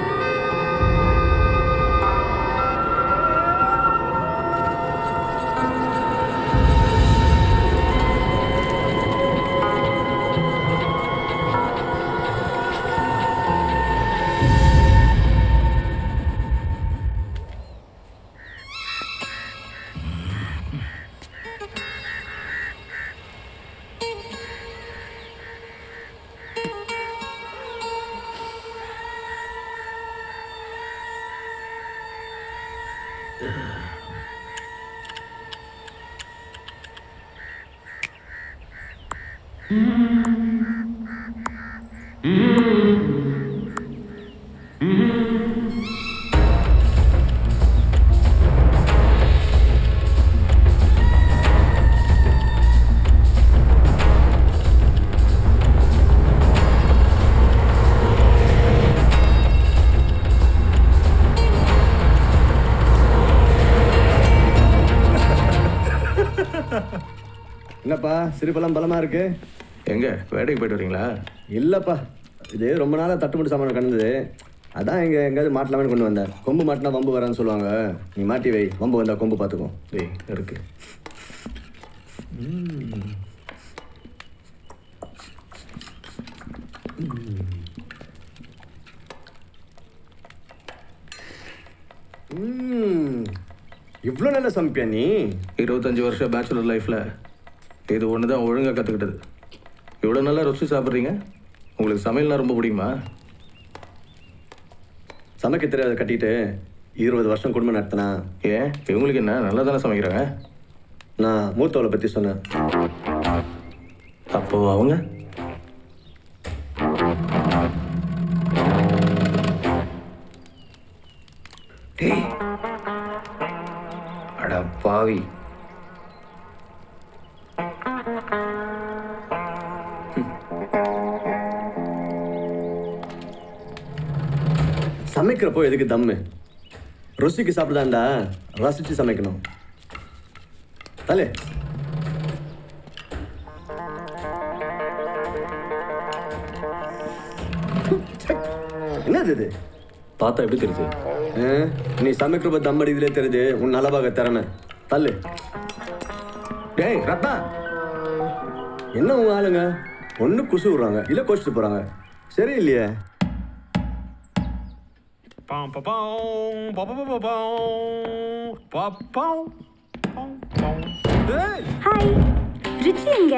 என்னப்பா சிரிப்பெல்லாம் பலமாக இருக்கு? எங்கே வேலைக்கு போயிட்டு வரீங்களா? இல்லைப்பா, இது ரொம்ப நாளாக தட்டுமுட்டு சாமான கண்டது. அதான் எங்கே எங்கேயாவது மாட்டலாமே கொண்டு வந்தேன். கொம்பு மாட்டினா வம்பு வரான்னு சொல்லுவாங்க. நீ மாட்டி வை, வம்பு வந்தால் கொம்பு பார்த்துக்கோ. டேய் இருக்கு. இவ்வளோ நல்ல சமைப்பியா நீ? இருபத்தஞ்சி வருஷம் பேச்சுலர் லைஃப்பில் இது ஒன்று தான் ஒழுங்காக கற்றுக்கிட்டது. இவ்வளோ நல்லா ருசி சாப்பிட்றீங்க. உங்களுக்கு சமையல்னா ரொம்ப பிடிக்குமா? சமைக்க தெரியாத கட்டிட்டு இருபது வருஷம் குடும்பம் நடத்தினா. ஏன் இவங்களுக்கு என்ன நல்லா தானே சமைக்கிறாங்க? நான் மூத்தவளை பற்றி சொன்னேன். அப்போ அவங்க டேய் அட பாவி. சமைக்கிறப்போ எதுக்கு தம்மு? ருசிக்கு சாப்பிடாண்டா, ரசிச்சு சமைக்கணும். தலே என்னது இது? பார்த்தா எப்படி தெரியுது? நீ சமைக்கிறப்ப தம் அடிக்கிறதே தெரியுது. உன் நலபாக திறமை. தள்ளு. டேய் ரத்னா, என்ன உங்க ஆளுங்க ஒன்று குசு விடுறாங்க, இல்லை கோச்சிட்டு போறாங்க. சரி இல்லையே? Pam pam pam pam pam pam pam pam pam pam hi Richie எங்க?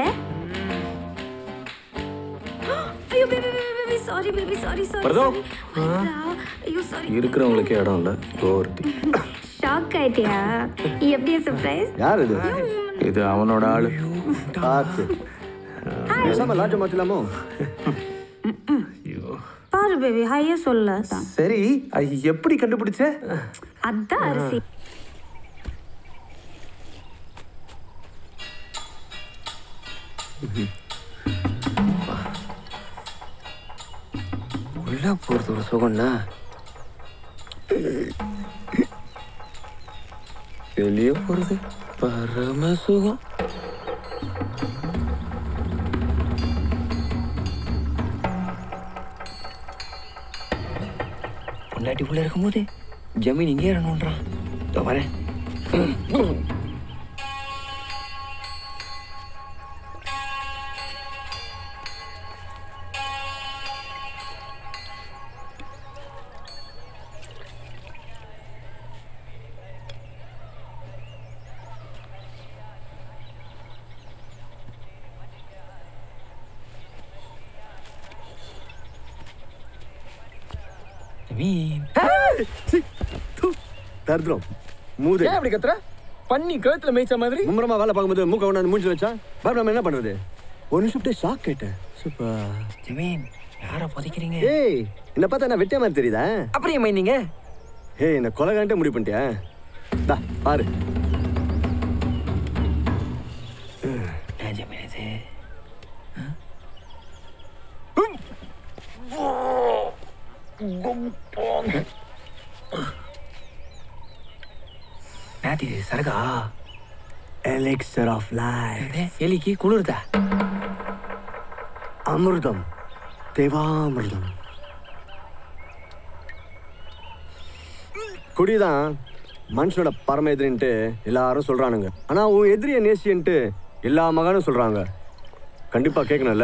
ஐயோ baby baby sorry baby sorry sorry. வரதோ? ஐயோ சாரி. இருக்கிறவங்களுக்கே இடம் இல்லை ஓவர்த்தி. ஷாக் ஆயிட்டியா? எப்படி சர்ப்ரைஸ்? யார் இது? இது அவனோட ஆளு. பார்த்து பேசாம லாட்ஜ மாத்தலாமோ? பாரு பேபி ஹையா சொல்ல. சரி அது எப்படி கண்டுபிடிச்ச? அதான் அரிசி. உள்ள போறது ஒரு சுகம்னா வெளியே போறது பரம சுகம். பொண்டாட்டி உள்ள இருக்கும்போது ஜமீன் இங்கே இறங்கணுன்றான். இதோ வரேன். தர்திரம் மூது. ஏன் அப்படி கத்துற? பண்ணி கழுத்துல மேய்ச்ச மாதிரி மும்முரமா வேலை பார்க்கும்போது மூக்க கொண்டாந்து மூஞ்சி வச்சா பாரு நம்ம என்ன பண்றது? ஒரு நிமிஷம் ஷாக் கேட்டேன். சூப்பர். ஜமீன் யாரை புதைக்கிறீங்க? ஏய் என்ன பார்த்தா நான் வெட்டிய மாதிரி தெரியுதா? அப்படியே மைந்தீங்க. ஏய் இந்த கொலைகான்ட்டே முடிவு பண்ணிட்டியா? தா பாரு. ஜமீன் இது நாத்தி சரகா எலிக்சர் ஆஃப் லைஃப். எலிக்கு குளிர்தா? அமிர்தம், தேவாமிர்தம். குடிதான் மனுஷனோட பரம எதிரின்ட்டு எல்லாரும் சொல்றானுங்க. ஆனா உன் எதிரிய நேசின்ட்டு எல்லா மகனும் சொல்றாங்க. கண்டிப்பா கேட்கணும்ல.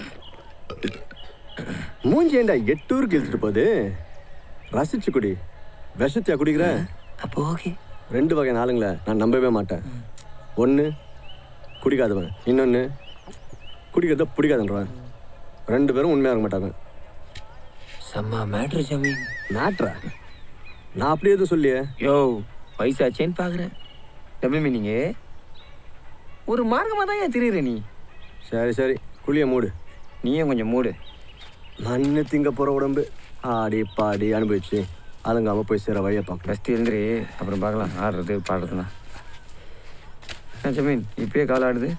மூஞ்சி ஏண்டா எட்டூருக்கு இழுத்துட்டு போகுது? ரசிச்சு குடி. விஷத்தியா குடிக்கிற? அப்போ ஓகே. ரெண்டு வகையான ஆளுங்களை நான் நம்பவே மாட்டேன். ஒன்று குடிக்காதவன், இன்னொன்று குடிக்கிறத பிடிக்காதுன்றவன். ரெண்டு பேரும் உண்மையாக இருக்க மாட்டாங்க. செம்ம மேட்ரு ஜமீன். மேட்ரா? நான் அப்படி எதுவும் சொல்லியே. யோ வயசாச்சேன்னு பார்க்குறேன். டபுள் மீனிங்கு ஒரு மார்க்கமாக தான் ஏன் தெரியுற நீ? சரி சரி குழிய மூடு. நீயும் கொஞ்சம் மூடு. மண்ணு திங்க போகிற உடம்பு ஆடி பாடி அனுபவிச்சு அலங்காமல் போய் சேர வழியை பார்க்க. ஃபஸ்ட்டு எழுந்துரு, அப்புறம் பார்க்கலாம் ஆடுறது பாடுறதுனா. ஜமீன் இப்பயே கால் ஆடுது.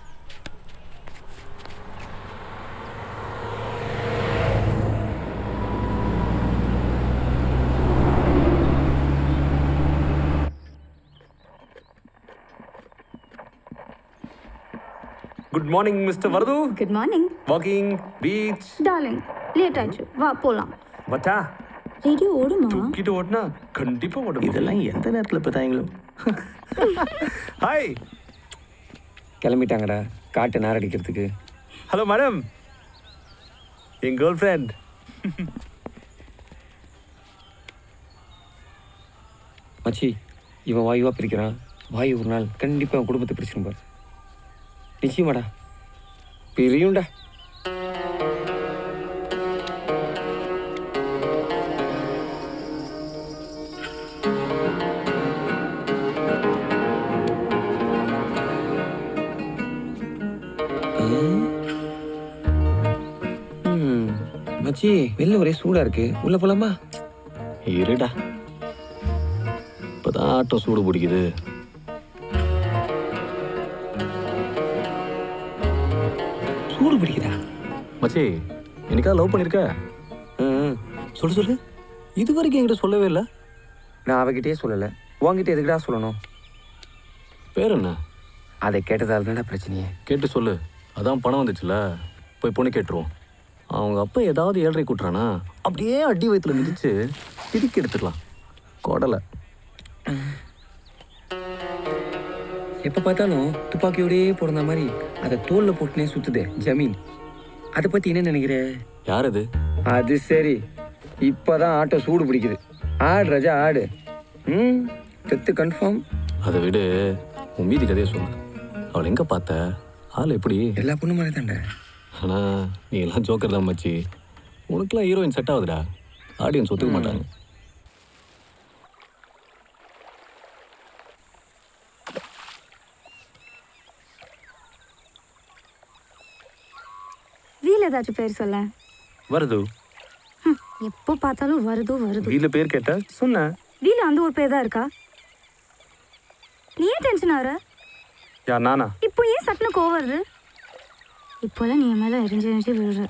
Good morning mister Varadhu. Good morning. Walking beach. Darling late ஆச்சு, வா போலாம். பட்டா ரேடியோ ஓடுமா? தூக்கிட்டு ஓடுனா கண்டிப்பா ஓடும். இதெல்லாம் எந்த நேரத்தில் பார்த்தாங்களோ. ஹாய். கிளம்பிட்டாங்கடா காட்டு நார் அடிக்கிறதுக்கு. ஹலோ மேடம், என் கேர்ள் ஃப்ரெண்ட். மச்சி இவன் வாயுவா பிரிக்கிறான். வாயு ஒரு நாள் கண்டிப்பாக அவன் குடும்பத்தை பிரிச்சிடும் பாரு. நிச்சயமாடா பிரியும்டா. மச்சி வெளில ஒரே சூடா இருக்கு, உள்ள போலாமா? இருடா, இப்பதான் ஆட்டோ சூடு பிடிக்குது. சூடு பிடிக்குதா? மச்சி எனக்கா லவ் பண்ணிருக்க? சொல்லு சொல்லு. இது வரைக்கும் என்கிட்ட சொல்லவே இல்லை. நான் அவகிட்டே சொல்லலை, உங்ககிட்ட எதுக்குடா சொல்லணும்? பேர் என்ன? அதை கேட்டதால தானே பிரச்சனையே. கேட்டு சொல்லு. அதான் பணம் வந்துச்சுல, போய் பொண்ணு கேட்டுருவோம். அவங்க அப்பா ஏதாவது ஏழரை கூட்டுறானா அப்படியே அடி வயிற்றுல மிதிச்சு திருக்கி எடுத்துக்கலாம். கொடலை எப்போ பார்த்தாலும் துப்பாக்கியோடயே பிறந்த மாதிரி அதை தோலில் போட்டுனே சுற்றுதே ஜமீன். அதை பற்றி என்ன நினைக்கிற? யார் அது? அது சரி, இப்போதான் ஆட்டோ சூடு பிடிக்குது. ஆடு ராஜா ஆடு. ம் டெத்து கன்ஃபார்ம். அதை விடு, உன் மீதி கதையை சொல்லு. அவளை எங்கே பார்த்த? ஆள் எப்படி? எல்லா பொண்ணு மாதிரி தான்டா. ஆனால் நீ எல்லாம் ஜோக்கர் தான் மச்சி. உனக்குலாம் ஹீரோயின் செட் ஆகுதுடா. ஆடியன்ஸ் ஒத்துக்க மாட்டாங்க. வீல் ஏதாச்சும் பேர் சொல்ல. வருது. எப்போ பார்த்தாலும் வருதோ வருது. வீல பேர் கேட்டா சொன்ன. வீல அந்த ஒரு பேர் தான் இருக்கா? நீ ஏன் டென்ஷன் ஆகுற? யா நானா? இப்போ ஏன் சட்டுன்னு கோவம் வருது? இப்போலாம் நீ என் மேலே எரிஞ்சு எரிஞ்சு விழுற.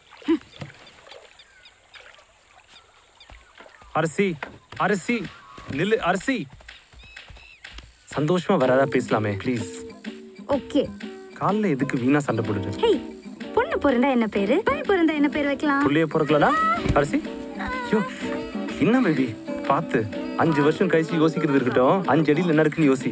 அரிசி அரிசி நில்லு அரிசி. சந்தோஷமா வராதா பேசலாமே ப்ளீஸ். ஓகே. காலைல எதுக்கு வீணா சண்டை போடுது? ஹேய், பொண்ணு பிறந்தா என்ன பேரு, பையன் பிறந்தா என்ன பேர் வைக்கலாம்? புள்ளைய பிறக்கலடா அரிசி. ஐயோ என்ன பேபி பார்த்து. அஞ்சு வருஷம் கழிச்சு யோசிக்கிறது இருக்கட்டும், அஞ்சு அடியில் என்ன இருக்குன்னு யோசி.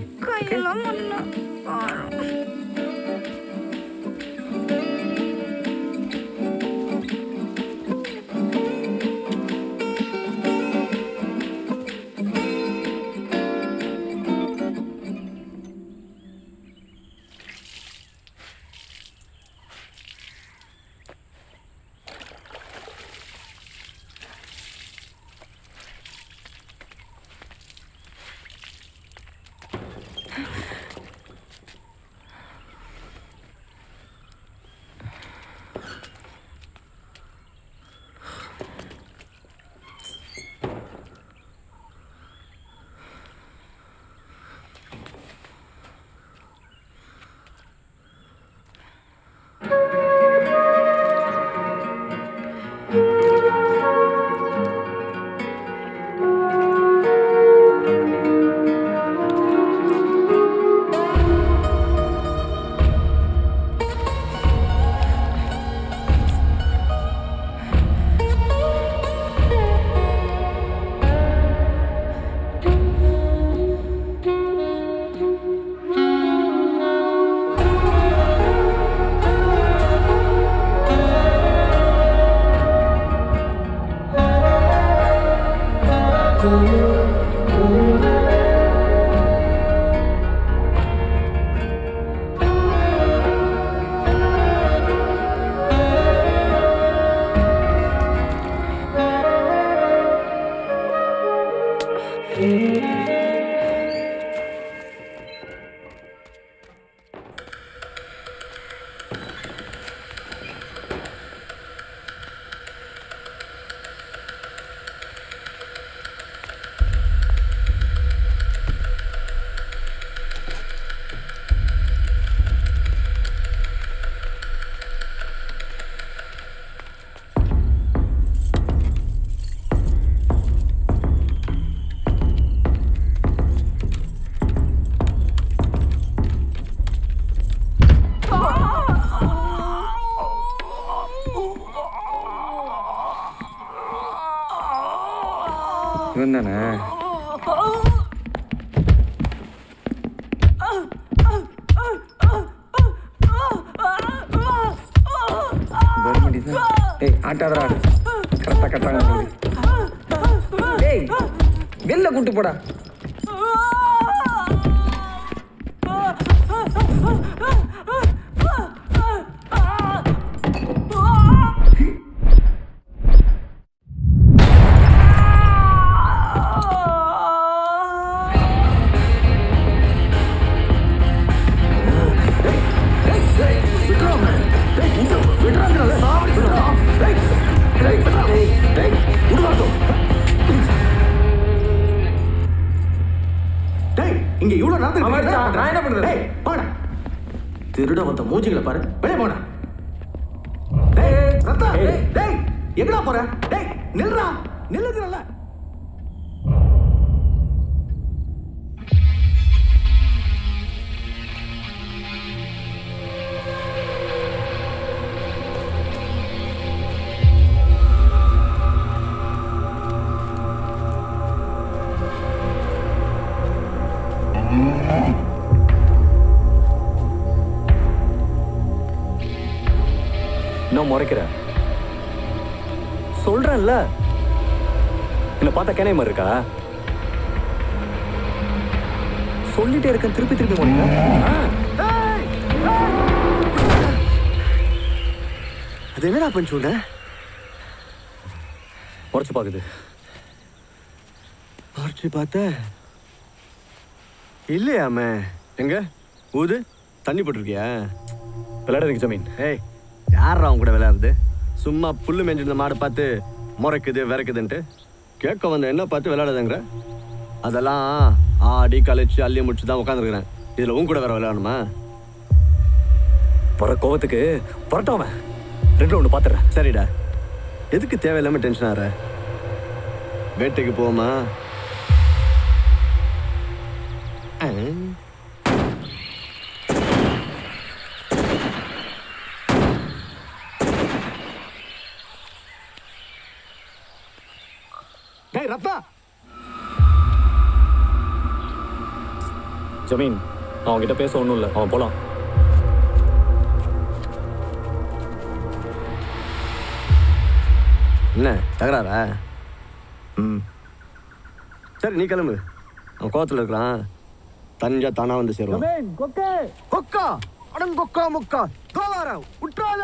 இவன் தானே? ஏய் ஆட்டாதடா, கரெக்டாக கட்டாங்க. ஏய் வெளில கூட்டு போடா. இங்க இவ்வளவு நேரத்துக்கு நான் என்ன பண்றது? போன திருட வந்த மூஞ்சிகளை பாரு. வெளியே போன. டேய் ரத்தா, டேய் எங்கடா போற? டேய் நில்றா, நில்லுங்கறல. நான் முறைக்கிறேன் சொல்றேன்ல. என்ன பார்த்தா கேனை மாதிரி இருக்கா? சொல்லிட்டே இருக்கேன், திருப்பி திருப்பி போனீங்க. அது என்னடா பண்ணி சொன்ன? உடச்சு பார்க்குது. உடச்சு பார்த்த இல்லையாமே. எங்க ஊது தண்ணி போட்டிருக்கியா? விளையாடுறீங்க ஜமீன். ஏய், யாரா அவங்க கூட விளையாடுறது? சும்மா புல்லு மேஞ்சிருந்த மாடை பார்த்து முறைக்குது விறக்குதுன்ட்டு கேட்க வந்த என்ன பார்த்து விளையாடுதுங்கிற? அதெல்லாம் ஆடி கழிச்சு அள்ளி முடிச்சு தான் உட்காந்துருக்குறேன். இதில் உன் கூட வேற விளையாடணுமா? போகிற கோவத்துக்கு புரட்டாம ரெண்டு ஒன்று பார்த்துறேன். சரிடா, எதுக்கு தேவையில்லாமல் டென்ஷன் ஆகிற? வேட்டைக்கு போமா? டேய் ரப்பா, ஜமீன் அவன்கிட்ட பேச ஒன்றும் இல்லை, அவன் போகலாம். என்ன தகராறா? ம் சரி, நீ கிளம்பு. அவன் கோவத்தில் இருக்கிறான், தஞ்சா தானா வந்து சேருவான். கொக்கா அடங்கொக்கா முக்கா கோவார விட்டுறாத.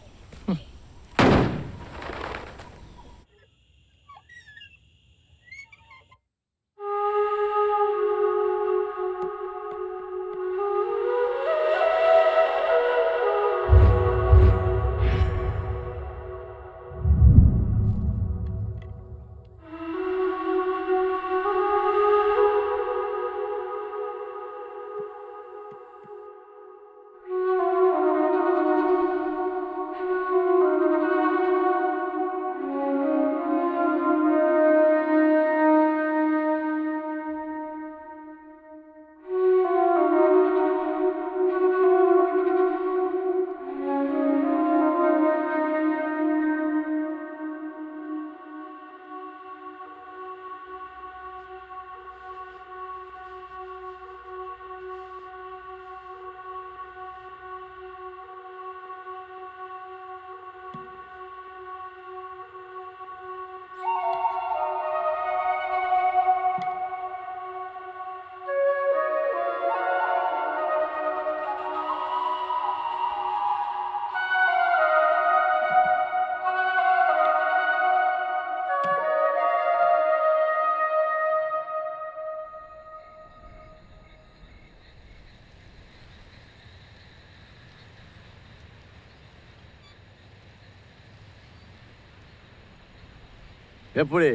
எப்படி?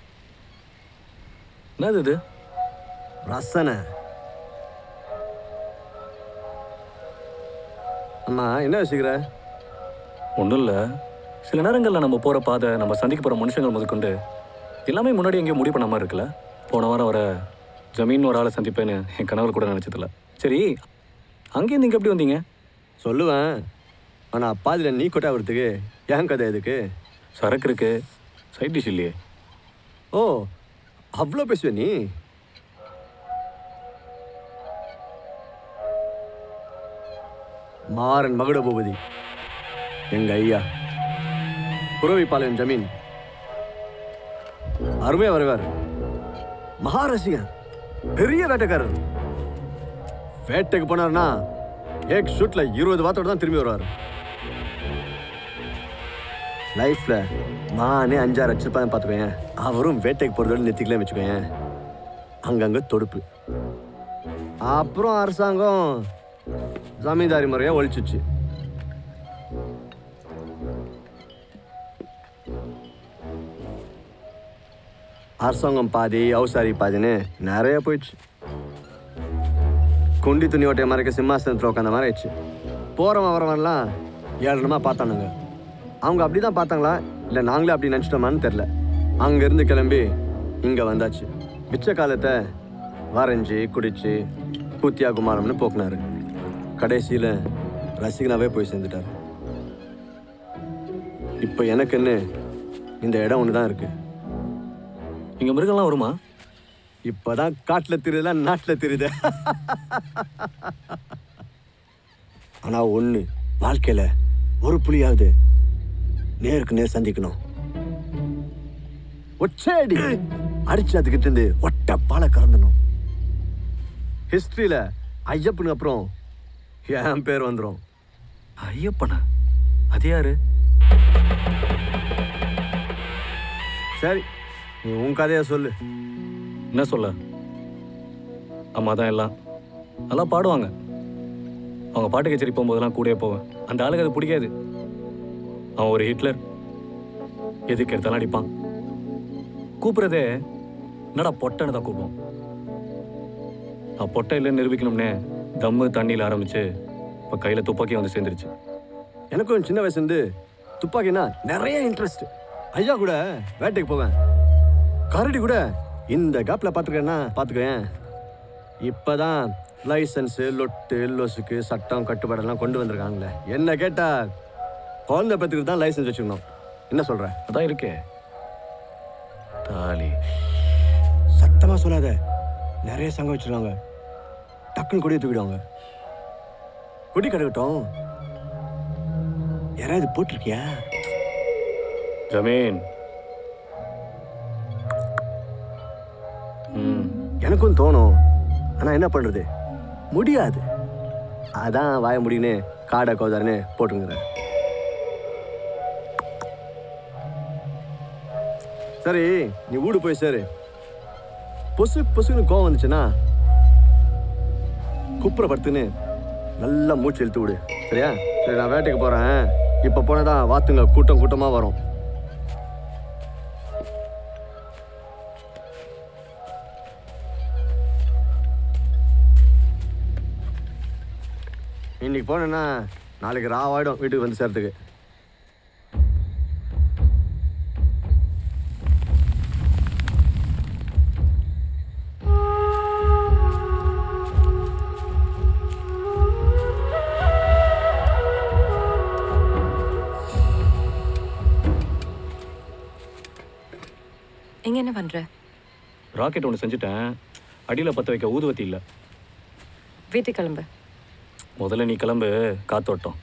என்னது இது? ரசனை. அம்மா என்ன வச்சுக்கிற? ஒன்றும் இல்லை, சில நேரங்களில் நம்ம போகிற பாதை, நம்ம சந்திக்க போகிற மனுஷங்கள் முதற்கொண்டு எல்லாமே முன்னாடி எங்கேயும் முடிவு பண்ண மாதிரி இருக்குல்ல. போன வாரம் வர ஜமீன் ஒரு ஆளை சந்திப்பேன்னு என் கணவர் கூட நினச்சதில்ல. சரி, அங்கேயும் நீங்கள் எப்படி வந்தீங்க? சொல்லுவேன், ஆனால் பாதியில் நீ கொட்டா வரத்துக்கு ஏன் கதை எதுக்கு? சரக்கு இருக்கு, சைட் டிஷ் இல்லையே. ஓ, அவ்வளோ பேசுவே நீ? மாறன் மகுட பூபதி எங்க ஐயா, குறவைப்பாளையம் ஜமீன். அருமையா வருவார், மகாரசிகன், பெரிய வேட்டைக்காரர். வேட்டைக்கு போனார்னா ஏக் ஷூட்ல இருபது வாத்தோட தான் திரும்பி வருவார். லைஃப்ல நானே அஞ்சாறு வச்சிருப்பேன் பார்த்துக்கோங்க. அவரும் வேட்டைக்கு போகிறதோட நிறுத்திக்கலே வச்சுக்கோங்க. அங்கங்கே தொடுப்பு. அப்புறம் அரசாங்கம் ஜமீன்தாரி முறையாக ஒழிச்சிச்சு. அரசாங்கம் பாதி, அவுசாரி பாதின்னு நிறைய போயிடுச்சு. குண்டி துணி ஓட்டைய மறைக்க சிம்மாசனத்தில் உட்காந்த மாதிரி ஆயிடுச்சு. போகிறவன் வரவன்லாம் ஏழனமாக பார்த்தானுங்க. அவங்க அப்படி தான் பார்த்தாங்களா இல்லை நாங்களே அப்படி நினச்சிட்டோமான்னு தெரில. அங்கேருந்து கிளம்பி இங்கே வந்தாச்சு. மிச்ச காலத்தை வரைஞ்சி குடிச்சு கூத்தியா குமாரம்னு போக்குனாரு. கடைசியில் ரசிகனாவே போய் சேர்ந்துட்டார். இப்போ எனக்குன்னு இந்த இடம் ஒன்று தான் இருக்குது. இங்கே மிருகம்லாம் வருமா? இப்போதான் காட்டில் தெரியுதுலாம் நாட்டில் தெரியுது. ஆனால் ஒன்று, வாழ்க்கையில் ஒரு புலியாவது நேருக்கு நேர் சந்திக்கணும். ஒச்சேடி அடிச்சு அதுக்கிட்ட இருந்து ஒட்ட பாலை கறந்தணும். ஹிஸ்டரியில ஐயப்பனுக்கு அப்புறம் என் பேர் வந்துடும். ஐயப்பனா? அது யாரு? சரி நீ உன் கதையை சொல்லு. என்ன சொல்ல? அம்மா தான் எல்லாம் நல்லா பாடுவாங்க. அவங்க பாட்டு கச்சேரி போகும்போதெல்லாம் கூடயே போவேன். அந்த ஆளுக்கு அது பிடிக்காது. அவன் ஒரு ஹிட்லர், எதுக்கு எடுத்தாலும் அடிப்பான். கூப்பிட்றதே என்னடா பொட்டைன்னு தான் கூப்பிடுவோம். நான் பொட்டை இல்லைன்னு நிரூபிக்கணும்னே தம்மு தண்ணியில் ஆரம்பிச்சு இப்போ கையில் துப்பாக்கி வந்து சேர்ந்துருச்சு. எனக்கும் சின்ன வயசுலேருந்து துப்பாக்கினா நிறைய இன்ட்ரெஸ்ட். ஐயா கூட வேட்டைக்கு போவேன். கரடி கூட இந்த கேப்பில் பார்த்துக்கேன்னா பார்த்துக்கேன். இப்போ தான் லைசன்ஸு லொட்டு லொசுக்கு சட்டம் கட்டுப்பாடெல்லாம் கொண்டு வந்திருக்காங்களே. என்ன கேட்டால் குழந்தை பத்துக்கு தான் லைசன்ஸ் வச்சுக்கணும். என்ன சொல்கிற? அதான் இருக்கே தாலி. சத்தமாக சொல்லாத, நிறைய சங்கம் வச்சுருக்காங்க. டக்குன்னு கொடியை தூக்கிடுவாங்க. கொடி கிடக்கட்டும். யாராவது போட்டிருக்கியா? ஜமீன். எனக்கும் தோணும், ஆனால் என்ன பண்ணுறது, முடியாது. அதான் வாய முடின்னு காடை கோதாருன்னு போட்டுங்கிறேன். சரி நீ வீடு போய் சேரு. பொசு பொசுன்னு கோவம் வந்துச்சுன்னா குப்புற படுத்துன்னு நல்லா மூச்சு இழுத்து விடு. சரியா? சரி நான் வேட்டைக்கு போகிறேன். இப்போ போனதான் வாத்துங்க கூட்டம் கூட்டமாக வரும். இன்னைக்கு போனேன்னா நாளைக்கு ராவாயிடும் வீட்டுக்கு வந்து சேர்த்துக்கு. எங்க என்ன பண்ற? ராக்கெட் ஒன்று செஞ்சுட்டேன். அடியில் பற்ற வைக்க ஊதுவத்தி இல்லை. வீட்டுக்கு கிளம்பு. முதல்ல நீ கிளம்பு, காத்தோட்டம்.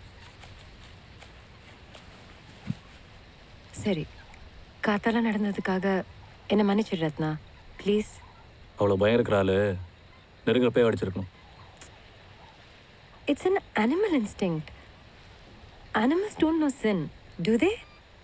சரி, காத்தால நடந்ததுக்காக என்ன மன்னிச்சிடு ரத்னா, ப்ளீஸ். அவ்வளோ பயம் இருக்கிற ஆளு நெருங்கிறப்பே அடிச்சிருக்கணும். It's an animal instinct. Animals don't know sin, do they?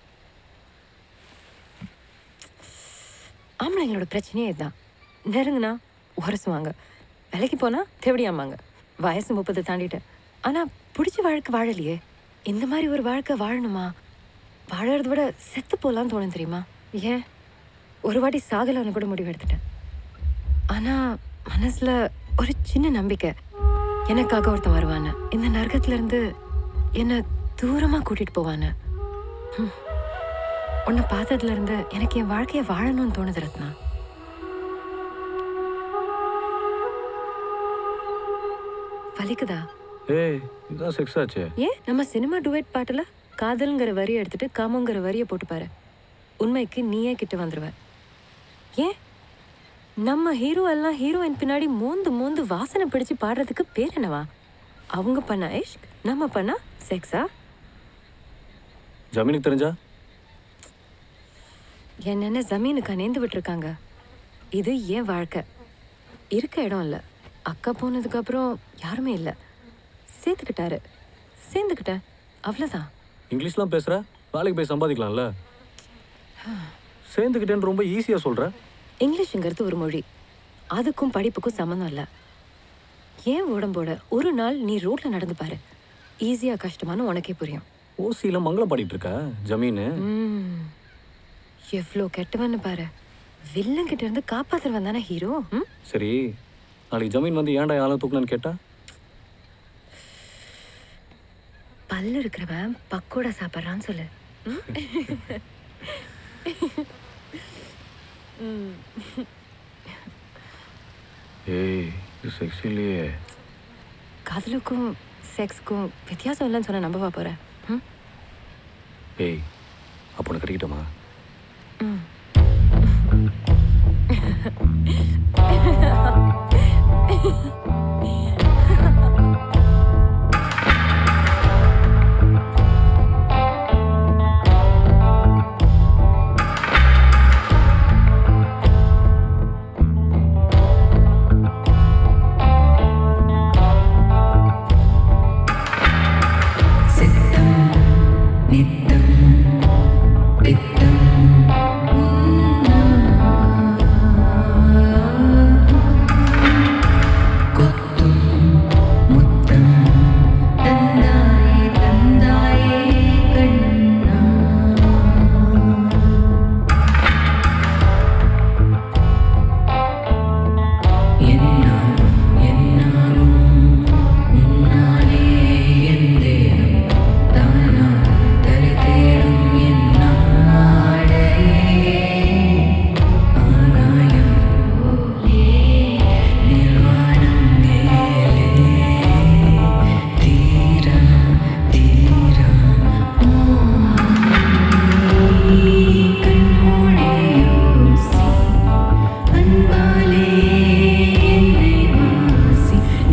ஆம்பளைங்களோட பிரச்சனையே இதுதான். நெருங்குனா உரசுவாங்க, விலைக்கு போனால் தேவடியாமாங்க. வயசு முப்பது தாண்டிட்டேன், ஆனால் பிடிச்ச வாழ்க்கை வாழலையே. இந்த மாதிரி ஒரு வாழ்க்கை வாழணுமா? வாழறத விட செத்து போகலான்னு தோணும் தெரியுமா? ஏன் ஒரு வாட்டி சாகலான்னு கூட முடிவு எடுத்துட்டேன். ஆனால் மனசில் ஒரு சின்ன நம்பிக்கை, எனக்காக ஒருத்தன் வருவான்னு, இந்த நரகத்துலேருந்து என்னை தூரமாக கூட்டிகிட்டு போவான்னு. உன்னை பார்த்ததுலேருந்து எனக்கு என் வாழ்க்கையை வாழணும்னு தோணுது ரத்னா. வலிக்குதா? ஏய், இதான் செக்ஸ் ஆச்சே. ஏன் நம்ம சினிமா டுவேட் பாட்டில் காதல்ங்கிற வரியை எடுத்துட்டு காமங்கிற வரியை போட்டு பாரு, உண்மைக்கு நீயே கிட்ட வந்துடுவ. ஏன் நம்ம ஹீரோ எல்லாம் ஹீரோயின் பின்னாடி மோந்து மோந்து வாசனை பிடிச்சு பாடுறதுக்கு பேர் என்னவா? அவங்க பண்ண இஷ்க், நம்ம பண்ணா செக்ஸா? ஜமீனுக்கு தெரிஞ்சா? என்னென்ன ஜமீனுக்கு நேர்ந்து விட்டுருக்காங்க. இது ஏன் வாழ்க்கை, இருக்க இடம் இல்லை. அக்கா போனதுக்கப்புறம் யாருமே இல்லை, சேர்த்துக்கிட்டாரு, சேர்ந்துக்கிட்டேன், அவ்வளோதான். இங்கிலீஷ்லாம் பேசுகிற, வேலைக்கு போய் சம்பாதிக்கலாம்ல. சேர்ந்துக்கிட்டேன்னு ரொம்ப ஈஸியாக சொல்கிற. இங்கிலீஷுங்கிறது ஒரு மொழி, அதுக்கும் படிப்புக்கும் சம்மந்தம் இல்லை. ஏன் உடம்போட ஒரு நாள் நீ ரோட்டில் நடந்து பாரு, ஈஸியாக கஷ்டமானு உனக்கே புரியும். ஓசியில் மங்களம் பாடிட்டு இருக்க ஜமீனு. எவ்வளோ கெட்டவன்னு பாரு, வில்லன் கிட்ட இருந்து காப்பாத்துறவன் தானே ஹீரோ. சரி, நாளைக்கு ஜமீன் வந்து ஏன்டா யாரும் தூக்கணும்னு கேட்டா? பல்லு இருக்கிறவன் பக்கோடா சாப்பிட்றான்னு சொல்லு. ஏய், இது செக்ஸ் இல்லையே. காதலுக்கும் செக்ஸுக்கும் வித்தியாசம் இல்லைன்னு சொன்ன நம்பவா போற? ஏய், அப்போ உனக்கு கிடைக்கட்டுமா? சித்தம் நித்தம் பித்தம்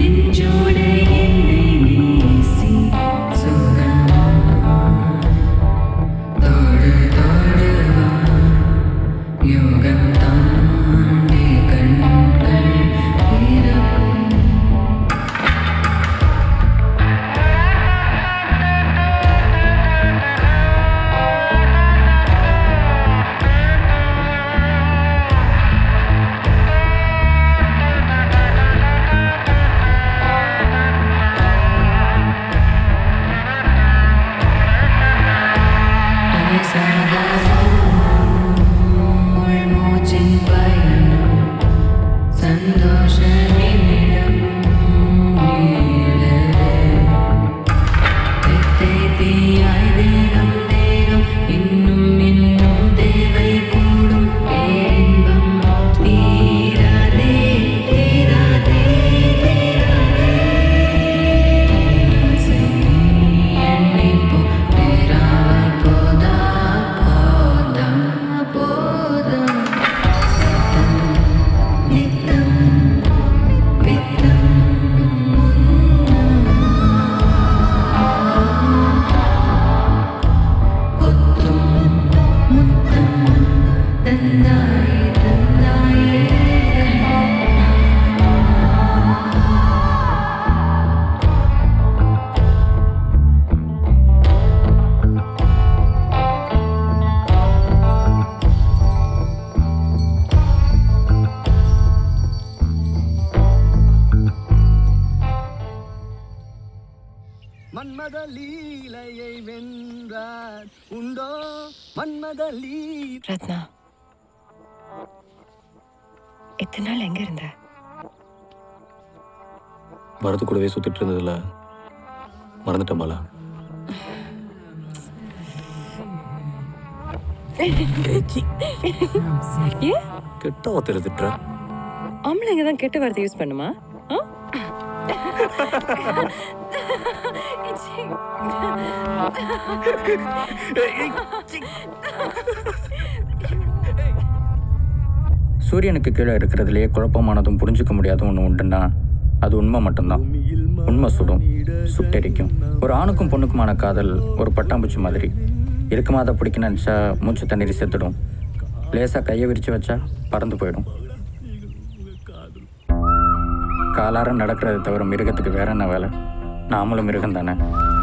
மன்மத லீலையை வென்றார் உண்டோ மன்மத லீ ரத்னா இத்தனை நாள் எங்க இருந்த? வரது கூடவே சுத்திட்டு இருந்ததுல மறந்துட்டேன் பாலா. கெட்ட வார்த்தை திட்டுற. ஆம்பளைங்க தான் கெட்ட வார்த்தை யூஸ் பண்ணுமா? சூரியனுக்கு கீழே இருக்கிறதுலேயே குழப்பமானதும் புரிஞ்சுக்க முடியாதும் ஒன்று உண்டுன்னா அது உண்மை மட்டும்தான். உண்மை சுடும், சுட்டெரிக்கும். ஒரு ஆணுக்கும் பொண்ணுக்குமான காதல் ஒரு பட்டாம்பூச்சி மாதிரி. இருக்குமா அதை பிடிக்க நினச்சா மூச்சு தண்ணீர் செத்துடும். லேசாக கையை விரித்து வச்சா பறந்து போயிடும். காலார நடக்கிறத தவிர மிருகத்துக்கு வேற என்ன வேலை? நாமளும் மிருகம் தானே.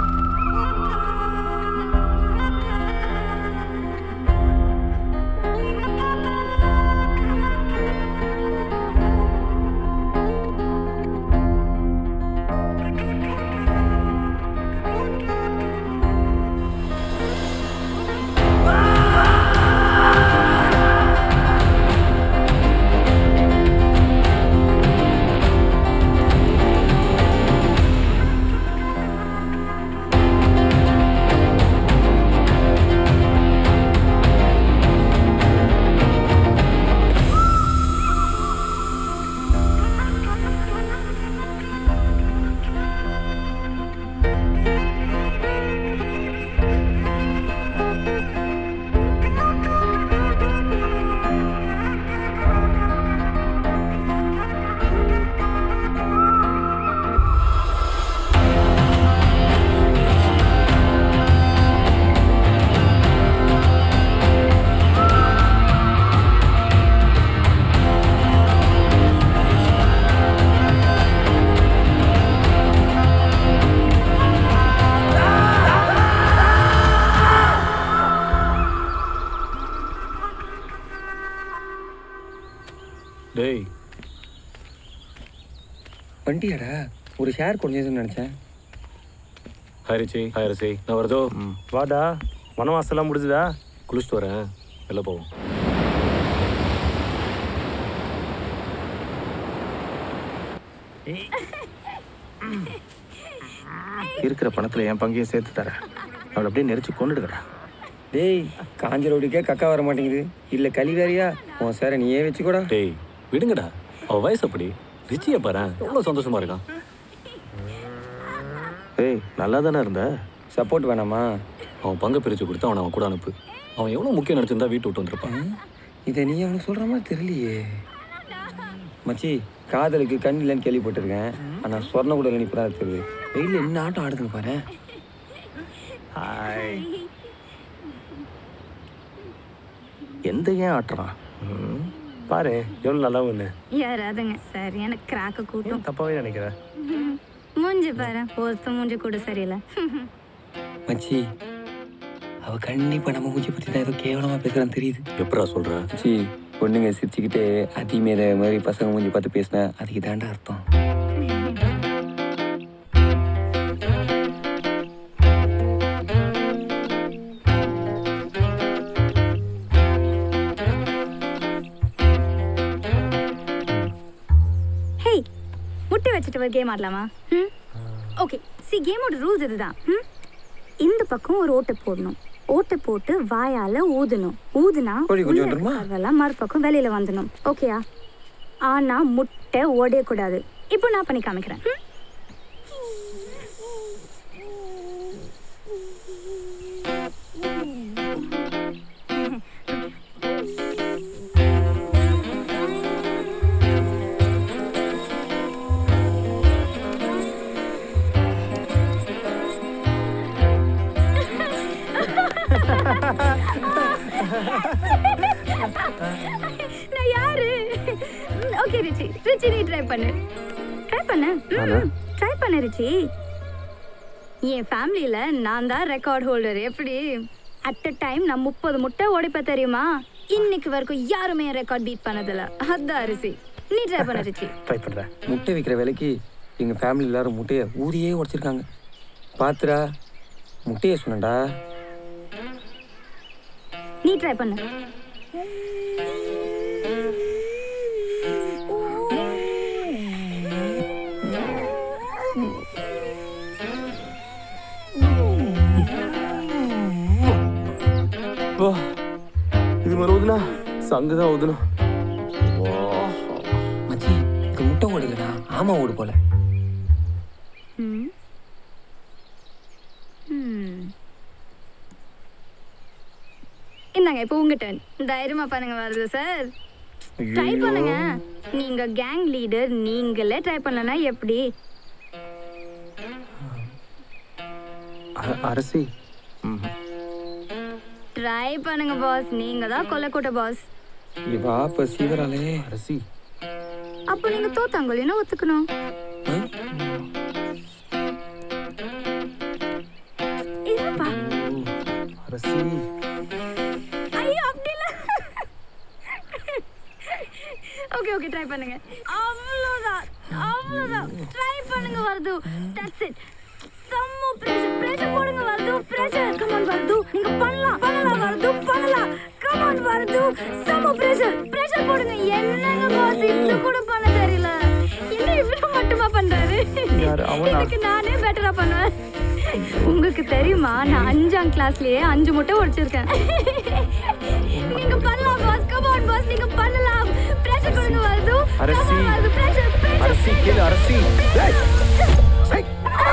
டேய் வண்டியாடா, ஒரு ஷேர் குறைஞ்சதுன்னு நினச்சேன். ஹாய் ரிச்சி, ஹாய் ரசி. நான் வரதோ? வாடா, வனவாசெல்லாம் முடிஞ்சுதா? குளிச்சுட்டு வரேன், வெளில போவோம். இருக்கிற பணத்தில் என் பங்கையும் சேர்த்து தரேன். அவளை அப்படியே நெரிச்சு கொண்டுடுறா. டேய், காஞ்ச ரோடுக்கே கக்கா வர மாட்டேங்குது. இல்லை களி வேறியா? உன் சாரை நீயே வச்சுக்கூடா. டேய் விடுங்கடா, அவள் வயசு அப்படி. ரிச்சியை பாரு, எவ்வளோ சந்தோஷமா இருக்கான். ஏய், நல்லா தானே இருந்த. சப்போர்ட் வேணாமா? அவன் பங்கை பிரித்து கொடுத்து அவனை அவன் கூட அனுப்பு. அவன் எவ்வளோ முக்கியம் நினச்சிருந்தா வீட்டு விட்டு வந்திருப்பான். இதை நீ அவனுக்கு சொல்கிற மாதிரி தெரியலையே. மச்சி, காதலுக்கு கண் இல்லைன்னு கேள்விப்பட்டிருக்கேன். ஆனால் சொர்ண கூட நினைப்பு தான் இருக்குது. வெயில் என்ன ஆட்டம் ஆடுதுங்க பாரு. ஹாய். எந்த ஏன் ஆட்டுறான் பாரு, எவ்வளோ நல்லா ஒன்று. யாராதுங்க சரியான கிராக்க கூட்டம். தப்பாவே நினைக்கிறேன். மூஞ்சி பாரு, ஒருத்த மூஞ்சி கூட சரியில்லை. மச்சி, அவ கண்டிப்பா நம்ம மூஞ்சி பத்தி தான் ஏதோ கேவலமா பேசுறான்னு தெரியுது. எப்படா சொல்ற? மச்சி, பொண்ணுங்க சிரிச்சுக்கிட்டே அதிமேத மாதிரி பசங்க மூஞ்சி பார்த்து பேசினா அதுக்கு தாண்டா அர்த்தம். ஹே, முட்டை வச்சுட்டு ஒரு கேம் ஆடலாமா? ம் ஓகே. சி, கேமோட ரூல்ஸ் இதுதான். ம் இந்த பக்கம் ஒரு ஓட்டை போடணும். ஓட்டை போட்டு வாயால ஊதணும். ஊதுனா அதெல்லாம் மறுபக்கம் வெளியில வந்துடும். ஓகேயா? ஆனா முட்டை உடையக்கூடாது. இப்போ நான் பண்ணி காமிக்கிறேன். நான் யாரு? ஓகே ரிச்சி, ரிச்சி நீ ட்ரை பண்ணு. ட்ரை பண்ணு. ட்ரை பண்ணு ரிச்சி. என் ஃபேமிலியில நான் தான் ரெக்கார்ட் ஹோல்டர். எப்படி அட் அ டைம் நான் முப்பது முட்டை உடைப்ப தெரியுமா? இன்னைக்கு வரைக்கும் யாருமே ரெக்கார்ட் பீட் பண்ணதில்ல. அதான் அரிசி. நீ ட்ரை பண்ணு ரிச்சி. ட்ரை பண்றேன். முட்டை விற்கிற விலைக்கு எங்க ஃபேமிலி எல்லாரும் முட்டையை ஊதியே உடைச்சிருக்காங்க. பாத்துடா, முட்டையை சொன்னடா. நீ ட்ரை பண்ணு. இது மாதிரி ஊதுனா சங்கு தான் ஊதணும். மச்சி, இது முட்டை ஓடுலடா, ஆமா ஓடு போல. ம் ம் இந்தாங்க இப்போ உங்க டர்ன். தைரியமா பண்ணுங்க வருது சார். ட்ரை பண்ணுங்க. நீங்க கேங் லீடர், நீங்களே ட்ரை பண்ணலனா எப்படி? அரசி ட்ரை பண்ணுங்க பாஸ். நீங்க தான் கொல்லக்கூட்ட பாஸ். இவா அப்ப சீவராலே. அரசி அப்போ நீங்க தோத்தாங்கன்னு ஒத்துக்கணும். இருப்பா அரசி. ஐயோ அப்படி இல்ல. ஓகே ஓகே ட்ரை பண்ணுங்க. அவ்வளவுதான் அவ்வளவுதான். ட்ரை பண்ணுங்க வருது. That's it. Sammu pressure pressure போடுங்க வருது. பிரஷர் கம் ஆன் வருது. நீங்க பண்ணலாம் பண்ணலாம் வருது. பண்ணலாம் கம் ஆன் வருது. சம்மு பிரஷர் பிரஷர் போடுங்க. என்னங்க பாஸ் இது கூட பண்ண தெரியல. என்ன இவ்வளவு மட்டுமா பண்றாரு? இதுக்கு நானே பெட்டரா பண்ணுவேன். உங்களுக்கு தெரியுமா, நான் அஞ்சாம் கிளாஸ்லயே அஞ்சு முட்டை உடைச்சிருக்கேன். நீங்க பண்ணலாம் பாஸ். கம் ஆன் பாஸ், நீங்க பண்ணலாம். பிரஷர் கொடுங்க வருது. அரசி பிரஷர் பிரஷர் அரசி கேளு அரசி. டேய் டேய்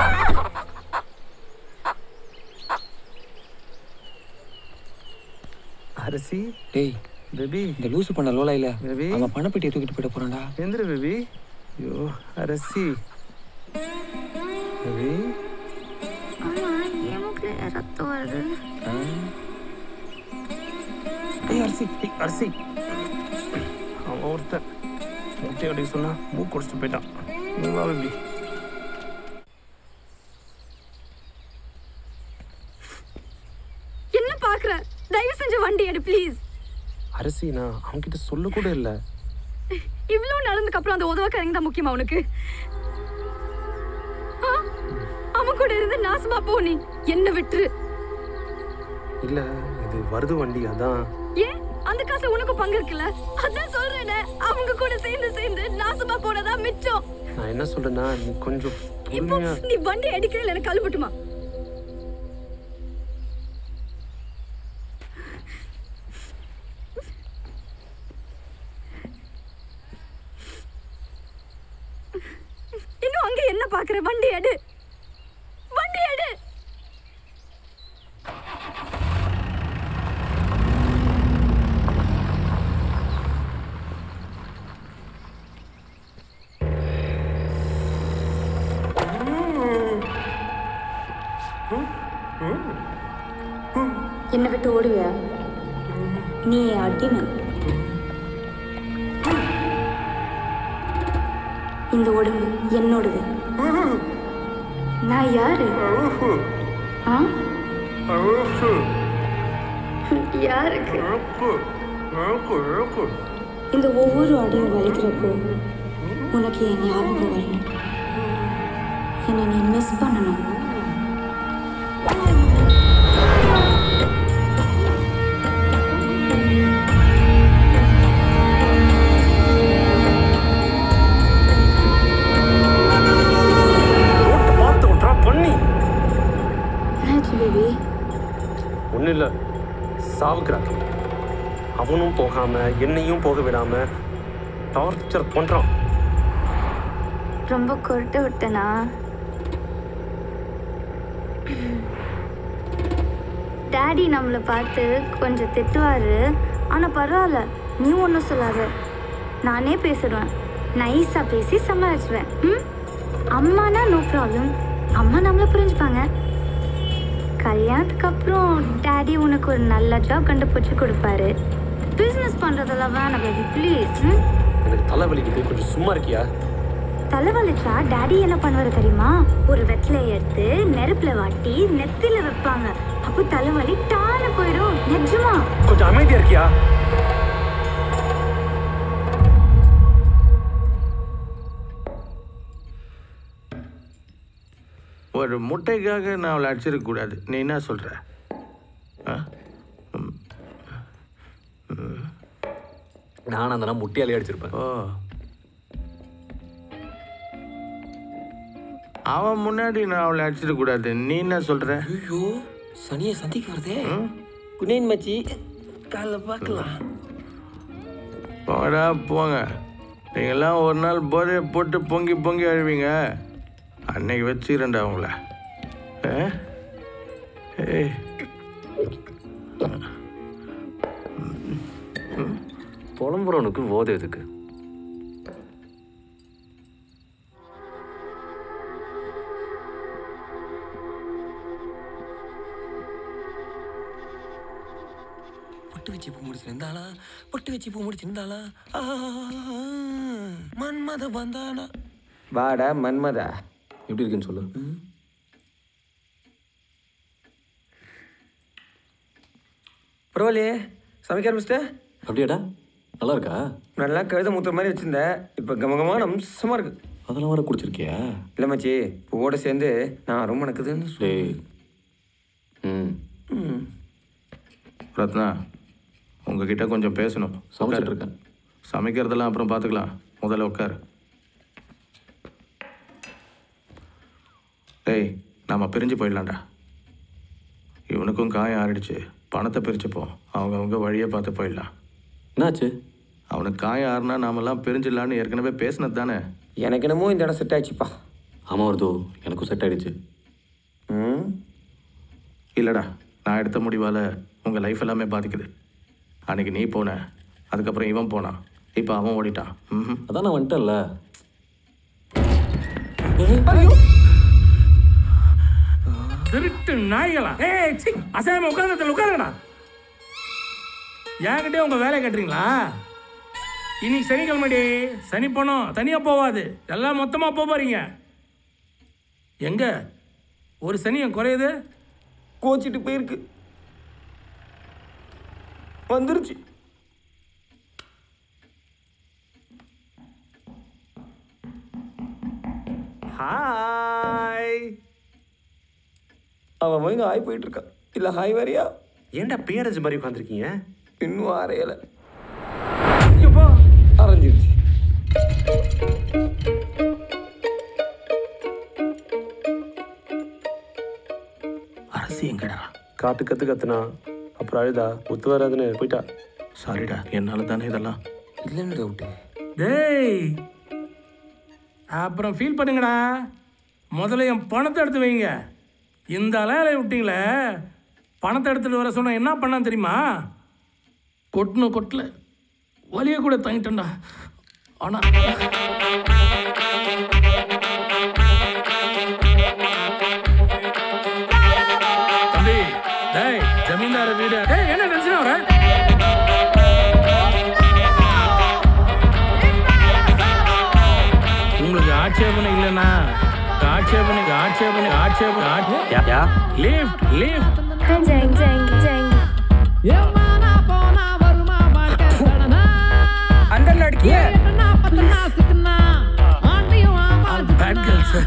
அரசி. டேய் பேபி, இந்த லூசு பண்ண லோலா இல்ல பேபி, அவன் பணப்பெட்டியை தூக்கிட்டு போயிட போறான்டா. எந்திர பேபி. ஐயோ அரசி. பேபி ஆமா, என் மூக்குல ரத்தம் வருது. ஏய் அரசி, ஏய் அரசி. அவன் ஒருத்தன் முட்டை அடி சொன்னா மூக்கு குடிச்சிட்டு போயிட்டான். நீ வா பேபி. என்ன பாக்குற? தயவு செஞ்சு வண்டி எடு ப்ளீஸ். அரசி, நான் அவன்கிட்ட சொல்ல கூட இல்லை. இவ்வளவு நடந்ததுக்கு அப்புறம் அந்த உதவக்காரங்க தான் முக்கியமா உனக்கு? அவன் கூட இருந்து நாசமா போ. நீ என்ன விட்டுரு. இல்ல, இது வருது வண்டி, அதான். ஏன் அந்த காசுல உனக்கு பங்கு இருக்குல்ல? அதான் சொல்றேனே, அவங்க கூட சேர்ந்து சேர்ந்து நாசமா போனதா மிச்சம். நான் என்ன சொல்றேன்னா, நீ கொஞ்சம் இப்போ நீ வண்டி அடிக்கிறதுல எனக்கு கழுவட்டுமா? இன்னும் அங்க என்ன பாக்குற? வண்டி எடு, வண்டி எடு. என்னை விட்டு ஓடுவியா? நீ அடிமை. இந்த உடம்பு என்னோடது. நான் யாரு? ஆ? யாருக்கு? இந்த ஒவ்வொரு அடியும் வலிக்கிறப்போ உனக்கு என் ஞாபகம் வரணும். என்னை நீ மிஸ் பண்ணணும். ஒன்றும் இல்லை, சாவுக்கிறான். அவனும் போகாம என்னையும் போக விடாம டார்ச்சர் பண்றான். ரொம்ப கொரட்டை விட்டனா? டாடி நம்மளை பார்த்து கொஞ்சம் திட்டுவாரு. ஆனால் பரவாயில்ல, நீ ஒன்றும் சொல்லாத. நானே பேசிடுவேன். நைஸாக பேசி சமாளிச்சுவேன். ம் அம்மானா நோ ப்ராப்ளம். அம்மா நம்மளை புரிஞ்சுப்பாங்க. கல்யாணத்துக்கு அப்புறம் டாடி உனக்கு ஒரு நல்ல ஜாப் கண்டுபிடிச்சி கொடுப்பாரு. பிஸ்னஸ் பண்ணுறதெல்லாம் வேணாம் பேபி ப்ளீஸ். எனக்கு தலைவலிக்குது, கொஞ்சம் சும்மா இருக்கியா? தலைவலிச்சா டாடி என்ன பண்ணுவாரு தெரியுமா? ஒரு வெத்தலை எடுத்து நெருப்புல வாட்டி நெத்தில வைப்பாங்க. அப்போ தலைவலி டான போயிடும். நிஜமா? கொஞ்சம் அமைதியா இருக்கியா? ஒரு முட்டைக்காக நான் அவளை அடிச்சிருக்க கூடாது. நீ என்ன சொல்ற? நான் அந்த முட்டையாலே அடிச்சிருப்பேன். ஓ, அவன் முன்னாடி நான் அவளை அடிச்சிட கூடாது. நீ என்ன சொல்ற? ஐயோ, சனியை சந்திக்க வருதே. குனேன் மச்சி, காலைல பார்க்கலாம். போடா போங்க. நீங்கள்லாம் ஒரு நாள் போதையை போட்டு பொங்கி பொங்கி அழுவீங்க. அன்னைக்கு வச்சுக்கிறேன்டா அவங்கள. ஏய், புலம்புறவனுக்கு போதை எதுக்கு? பொட்டு வச்சு பூ முடிச்சிருந்தாளா? பொட்டு வச்சு பூ முடிச்சிருந்தாளா? மன்மத வந்தானா? வாடா மன்மதா, எப்படி இருக்குன்னு சொல்லு. பரவாயில்லையே, சமைக்க ஆரம்பிச்சிட்ட? அப்படியாடா? நல்லா இருக்கா? நல்லா கழுத மூத்த மாதிரி வச்சிருந்தேன். இப்போ கமகமான அம்சமாக இருக்கு. அதெல்லாம் வர குடிச்சிருக்கியா? இல்லை மச்சி, பூவோட சேர்ந்து நான் ரொம்ப நடக்குதுன்னு டேய். ம் ம் ரத்னா, உங்ககிட்ட கொஞ்சம் பேசணும். சமைச்சிட்டு இருக்கேன். சமைக்கிறதெல்லாம் அப்புறம் பார்த்துக்கலாம். முதல்ல உட்காரு. டேய், நாம் பிரிஞ்சு போயிடலாம்டா. இவனுக்கும் காயம் ஆறிடுச்சு. பணத்தை பிரிச்சுப்போம். அவங்க அவங்க வழியை பார்த்து போயிடலாம். என்னாச்சு? அவனுக்கு காயம் ஆறுனா நாமெல்லாம் பிரிஞ்சிடலான்னு ஏற்கனவே பேசினது தானே. எனக்கு என்னமோ இந்த இடம் செட் ஆயிடுச்சுப்பா. ஆமாம் வருதோ, எனக்கும் செட் ஆயிடுச்சு. ம் இல்லைடா, நான் எடுத்த முடிவால் உங்கள் லைஃப் எல்லாமே பாதிக்குது. அன்றைக்கி நீ போன, அதுக்கப்புறம் இவன் போனான், இப்போ அவன் ஓடிட்டான். ம் அதான் நான் வந்துட்டேன்ல. திருட்டு நாய்களா? ஏய் சி, அசாம உட்கார்ந்து உட்காருங்கடா. என்கிட்டே உங்க வேலையை கட்டுறீங்களா? இன்னைக்கு சனிக்கிழமைடி, சனி போனோம் தனியாக போவாது, எல்லாம் மொத்தமாக போக போறீங்க. எங்க ஒரு சனியம் குறையுது? கோச்சிட்டு போயிருக்கு, வந்துருச்சு. ஹாய். அவன் போய் ஹாய் போயிட்டு இருக்கான். இல்லை ஹாய் வரியா? ஏன்டா பேரஞ்சு மாதிரி உட்காந்துருக்கீங்க? இன்னும் அரையலை. அரைஞ்சிருச்சு. அரசு எங்கடா? காத்து கத்து கத்துனா அப்புறம் அழுதா ஒத்து வராதுன்னு போயிட்டா. சாரிடா, என்னால தானே இதெல்லாம். இல்லைன்னு டவுட்டு. டேய், அப்புறம் ஃபீல் பண்ணுங்கடா. முதல்ல என் பணத்தை எடுத்து வைங்க. இந்த அலையில விட்டீங்களே, பணத்தை எடுத்துட்டு வர சொன்ன என்ன பண்ணான்னு தெரியுமா? கொட்டின கொட்டில் வலிய கூட தங்கிட்டேன்டா. ஆனால் தம்பி, டேய், ஜமீன்தார வீடு ஆட்சேபனை ஆட்சேபனை ஆட்சேபனை லிஃப்ட் லிஃப்ட் जाएंगे जाएंगे जाएंगे अंदर लड़की है बैड गर्ल सर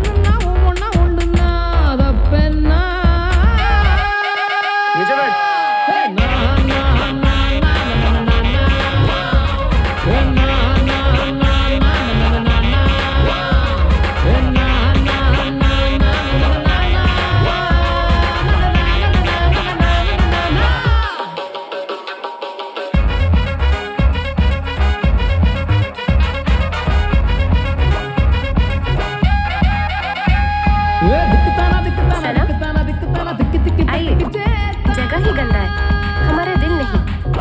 जगह ही गंदा है हमारा दिल नहीं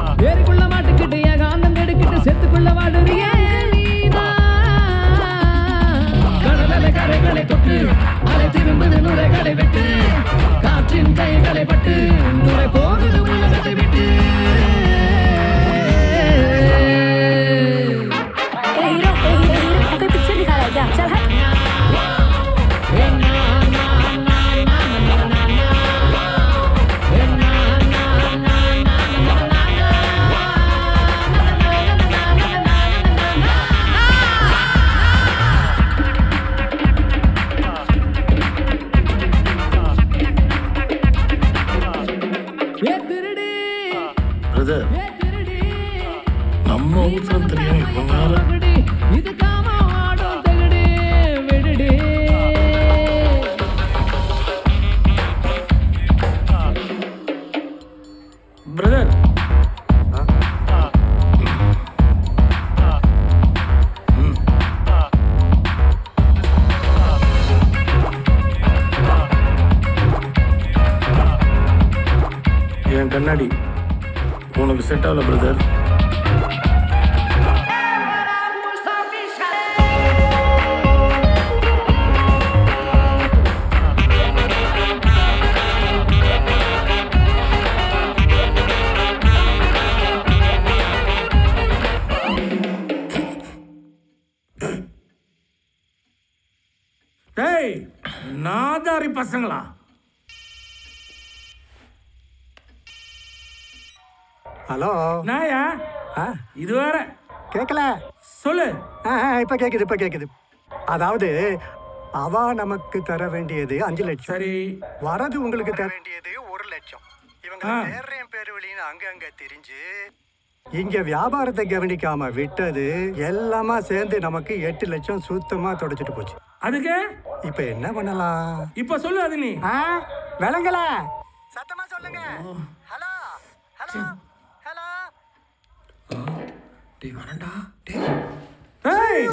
पिक्चर दिखा रहा है क्या चल हट பிரதர் நம்ம ஊர்ல தெரியாம போனாரா பிரதர் என் கண்ணாடி உனக்கு செட் ஆகல பிரதர் டேய் நாதாரி பசங்களா ஹலோ நாயா இது வேற கேட்கல சொல்லு இப்போ கேட்குது இப்போ கேட்குது அதாவது அவ நமக்கு தர வேண்டியது அஞ்சு லட்சம் சரி வரது உங்களுக்கு தர வேண்டியது ஒரு லட்சம் இவங்க பேரையும் பேரு வழின்னு அங்கங்க தெரிஞ்சு இங்க வியாபாரத்தை கவனிக்காம விட்டது எல்லாமா சேர்ந்து நமக்கு எட்டு லட்சம் சுத்தமா தொடச்சிட்டு போச்சு அதுக்கு இப்ப என்ன பண்ணலாம் இப்ப சொல்லு அது நீ விளங்கல சத்தமா சொல்லுங்க ஹலோ ஹலோ ஹலோ டேய் வரண்டா டேய்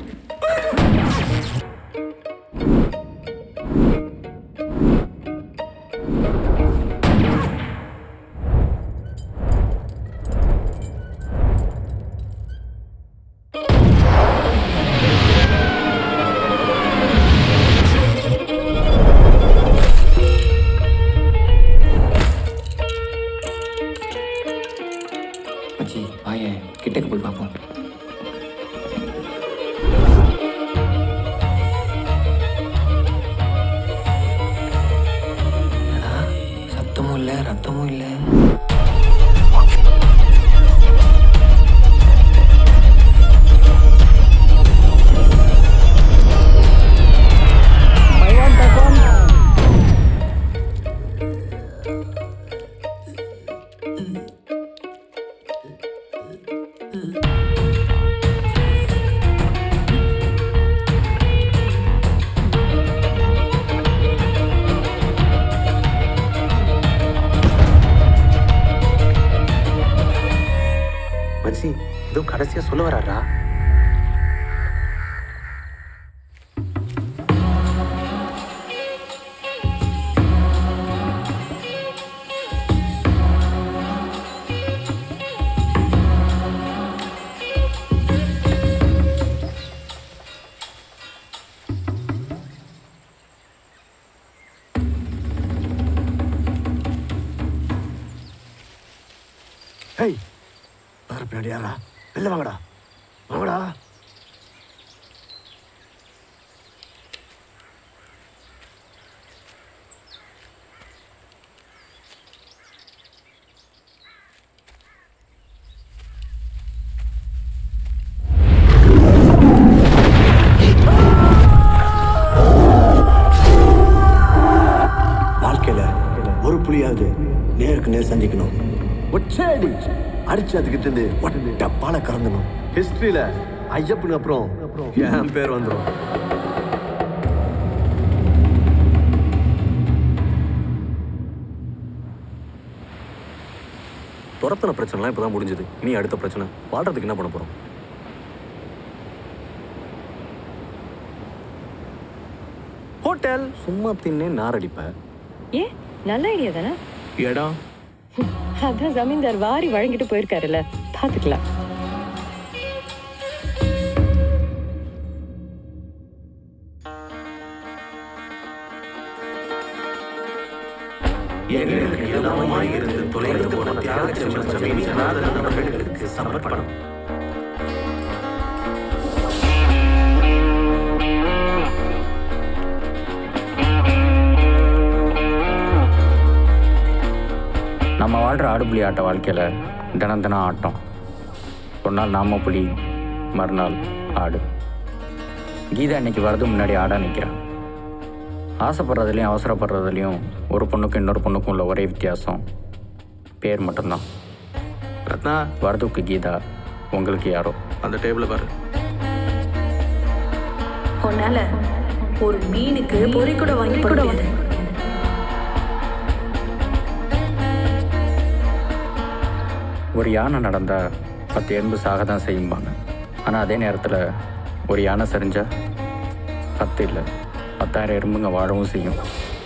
மச்சி வாயே கிட்டக்கு போய் பார்ப்போம் சத்தமும் இல்லை ரத்தமும் இல்லை மச்சி ஏதோ கடைசியா சொல்ல வராரா ஹேய் பாரு பின்னாடி யாரா வெளில வாங்கடா வாங்கடா எதிரியாவது நேருக்கு நேர் சந்திக்கணும். ஒச்சேடி அடிச்சு அதுக்கிட்ட இருந்து ஒட்ட பாலை கறந்தணும். ஹிஸ்டரியில ஐயப்பனுக்கு அப்புறம் என் பேர் வந்துடும். துரத்தின பிரச்சனைலாம் இப்போதான் முடிஞ்சது. இனி அடுத்த பிரச்சனை வாழ்றதுக்கு என்ன பண்ண போறோம்? ஹோட்டல் சும்மா தின்னே நாரடிப்பேன். ஏ நல்ல ஐடியா தானே. இடம் அதான் ஜமீன்தார் வாரி வழங்கிட்டு போயிருக்காருல்ல, பாத்துக்கலாம். எங்களுக்கு எல்லாமாய் இருந்து தொலைந்து போன தியாக செம்மன் ஜமீன் ஜனார்தனன் அவர்களுக்கு சமர்ப்பணம். நம்ம வாழ்கிற ஆடுபுலி ஆட்ட வாழ்க்கையில் தினம் தினம் ஆட்டம். ஒரு நாள் நாம புலி, மறுநாள் ஆடு. கீதா இன்னைக்கு வரது முன்னாடி ஆடாக நிற்கிறான். ஆசைப்படுறதுலையும் அவசரப்படுறதுலையும் ஒரு பொண்ணுக்கும் இன்னொரு பொண்ணுக்கும் உள்ள ஒரே வித்தியாசம் பேர் மட்டும்தான். ரத்னா, வரதுக்கு கீதா, உங்களுக்கு யாரோ. அந்த டேபிளை பாரு. உன்னால ஒரு மீனுக்கு பொறி கூட வாங்கி கூட வந்து ஒரு யானை நடந்தால் பத்து எறும்பு சாக தான் செய்யும்பாங்க. ஆனால் அதே நேரத்தில் ஒரு யானை சரிஞ்சால் பத்து இல்லை பத்தாயிரம் எறும்புங்க வாழவும் செய்யும்.